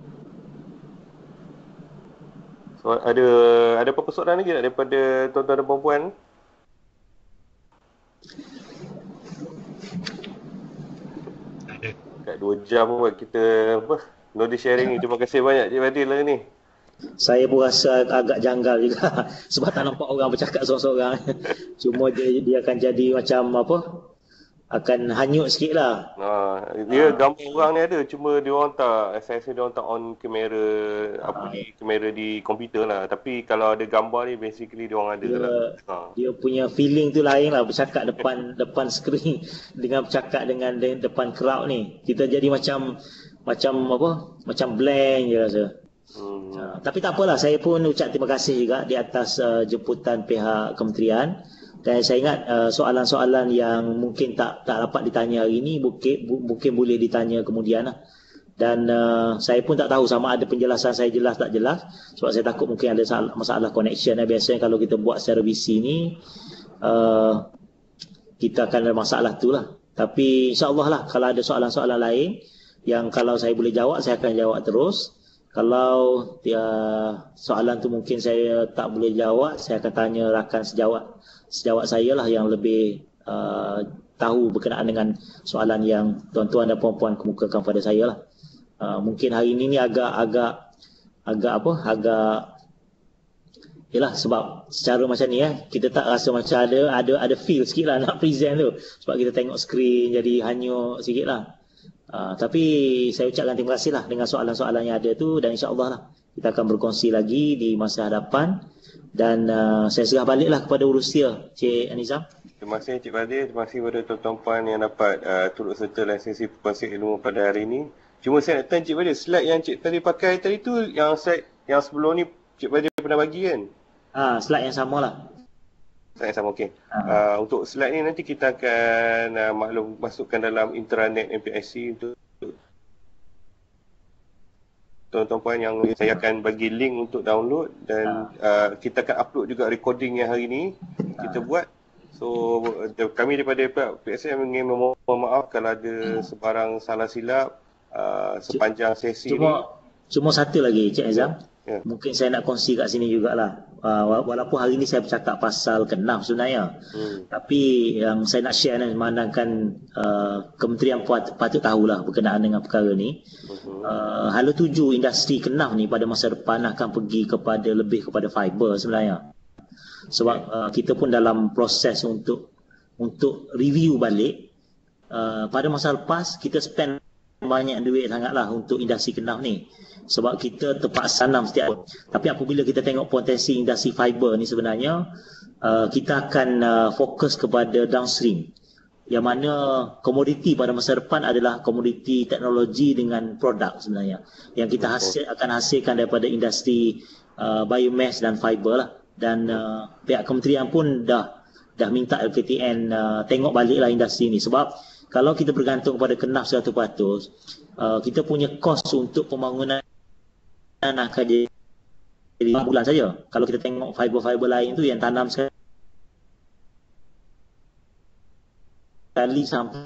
So ada ada apa-apa soalan lagi tak daripada tuan-tuan dan puan-puan? Ada. Kat dua jam buat kita apa? Knowledge sharing ni. Terima kasih banyak Cik Fadil lah ni. Saya pun rasa agak janggal juga sebab tak nampak orang bercakap seorang-seorang. Cuma dia, dia akan jadi macam apa, akan hanyut sikit lah. Ha, dia ha. gambar orang ni ada, cuma dia orang tak, saya rasa dia orang tak on kamera, ha. apa ni, kamera di komputer lah. Tapi kalau ada gambar ni basically dia orang ada dia, lah. Ha. Dia punya feeling tu lain lah, bercakap depan depan skrin dengan bercakap dengan depan crowd ni. Kita jadi macam macam apa? Macam blank je rasa. Hmm. Uh, tapi tak apalah, saya pun ucap terima kasih juga di atas uh, jemputan pihak kementerian. Dan saya ingat uh, soalan-soalan yang mungkin tak tak dapat ditanya hari ini mungkin, bu, mungkin boleh ditanya kemudian lah. Dan uh, saya pun tak tahu sama ada penjelasan saya jelas tak jelas, sebab saya takut mungkin ada masalah, masalah connection. Biasanya kalau kita buat secara V C ni uh, kita akan ada masalah tu lah. Tapi insyaAllah lah, kalau ada soalan-soalan lain yang kalau saya boleh jawab, saya akan jawab terus. Kalau ya, soalan tu mungkin saya tak boleh jawab, saya akan tanya rakan sejawat sejawat saya lah yang lebih uh, tahu berkenaan dengan soalan yang tuan-tuan dan puan-puan kemukakan pada saya lah. Uh, mungkin hari ini ni agak agak agak apa agak yalah, sebab secara macam ni eh, kita tak rasa macam ada ada ada feel sikit lah nak present tu, sebab kita tengok skrin jadi hanyut sikit lah. Uh, tapi saya ucapkan terima kasih lah dengan soalan-soalan yang ada tu, dan insyaAllah lah kita akan berkongsi lagi di masa hadapan. Dan uh, saya serah baliklah kepada urusia Cik Anizam. Terima kasih Cik Fadil, terima kasih kepada tuan-tuan puan yang dapat uh, turut serta dalam sesi perkongsian ilmu pada hari ini. Cuma saya nak tanya Cik Fadil, slide yang Cik Fadil pakai tadi tu, yang slide yang sebelum ni Cik Fadil pernah bagi kan? Ah, slide yang sama lah. Slide yang sama, okey. Uh, untuk slide ni nanti kita akan uh, maklum masukkan dalam intranet M P I C untuk tuan-tuan puan yang saya akan bagi link untuk download, dan uh, kita akan upload juga recording yang hari ni kita buat. So kami daripada P S M ingin memohon maaf kalau ada sebarang salah silap uh, sepanjang sesi cuma, ni. Cuma satu lagi Cik Azam, ya. mungkin saya nak kongsi kat sini jugalah. Uh, walaupun hari ni saya bercakap pasal kenaf sebenarnya, hmm. tapi yang saya nak share ni memandangkan uh, kementerian patut, patut tahulah berkenaan dengan perkara ni. Hmm. Uh, hala tuju industri kenaf ni pada masa depan akan pergi kepada lebih kepada fiber sebenarnya. Sebab uh, kita pun dalam proses untuk untuk review balik uh, pada masa lepas kita spend banyak duit sangatlah untuk industri kenaf ni. Sebab kita terpaksa tanam setiap tahun. Tapi apabila kita tengok potensi industri fiber ni sebenarnya, uh, kita akan uh, fokus kepada downstream. Yang mana komoditi pada masa depan adalah komoditi teknologi dengan produk sebenarnya. Yang kita hasil, akan hasilkan daripada industri uh, biomass dan fiber lah. Dan uh, pihak kementerian pun dah dah minta L K T N uh, tengok baliklah industri ni. Sebab kalau kita bergantung kepada kenaf seratus peratus, uh, kita punya kos untuk pembangunan akan jadi lima bulan saja. Kalau kita tengok fiber-fiber lain tu yang tanam sekali sampai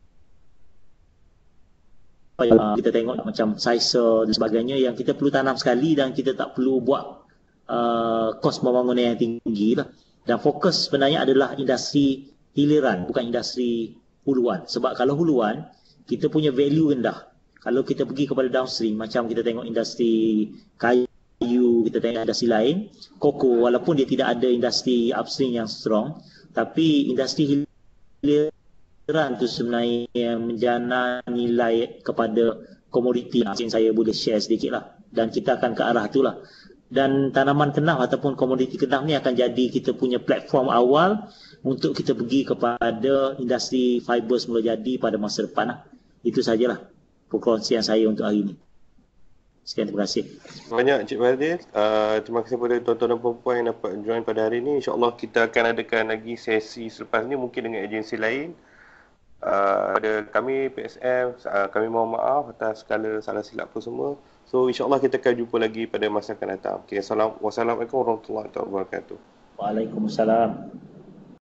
uh, kita tengok macam Sicer dan sebagainya yang kita perlu tanam sekali dan kita tak perlu buat uh, kos pembangunan yang tinggi lah. Dan fokus sebenarnya adalah industri hiliran, bukan industri huluan. Sebab kalau huluan, kita punya value rendah. Kalau kita pergi kepada downstream, macam kita tengok industri kayu, kita tengok industri lain, koko, walaupun dia tidak ada industri upstream yang strong, tapi industri hiliran tu sebenarnya menjana nilai kepada komoditi. Mungkin saya boleh share sedikit lah. Dan kita akan ke arah tu lah. Dan tanaman kenaf ataupun komoditi kenaf ni akan jadi kita punya platform awal untuk kita pergi kepada industri fiber semula jadi pada masa depan lah. Itu sajalah perkongsian saya untuk hari ini. Sekian, terima kasih. Banyak Cik Fadil. Uh, terima kasih kepada tuan-tuan dan puan-puan yang dapat join pada hari ini. InsyaAllah kita akan adakan lagi sesi selepas ni mungkin dengan agensi lain. Uh, pada kami P S M, uh, kami mohon maaf atas segala salah silap apa semua. So insyaAllah kita akan jumpa lagi pada masa akan datang. Okay, Assalamualaikum warahmatullahi wabarakatuh. Waalaikumsalam.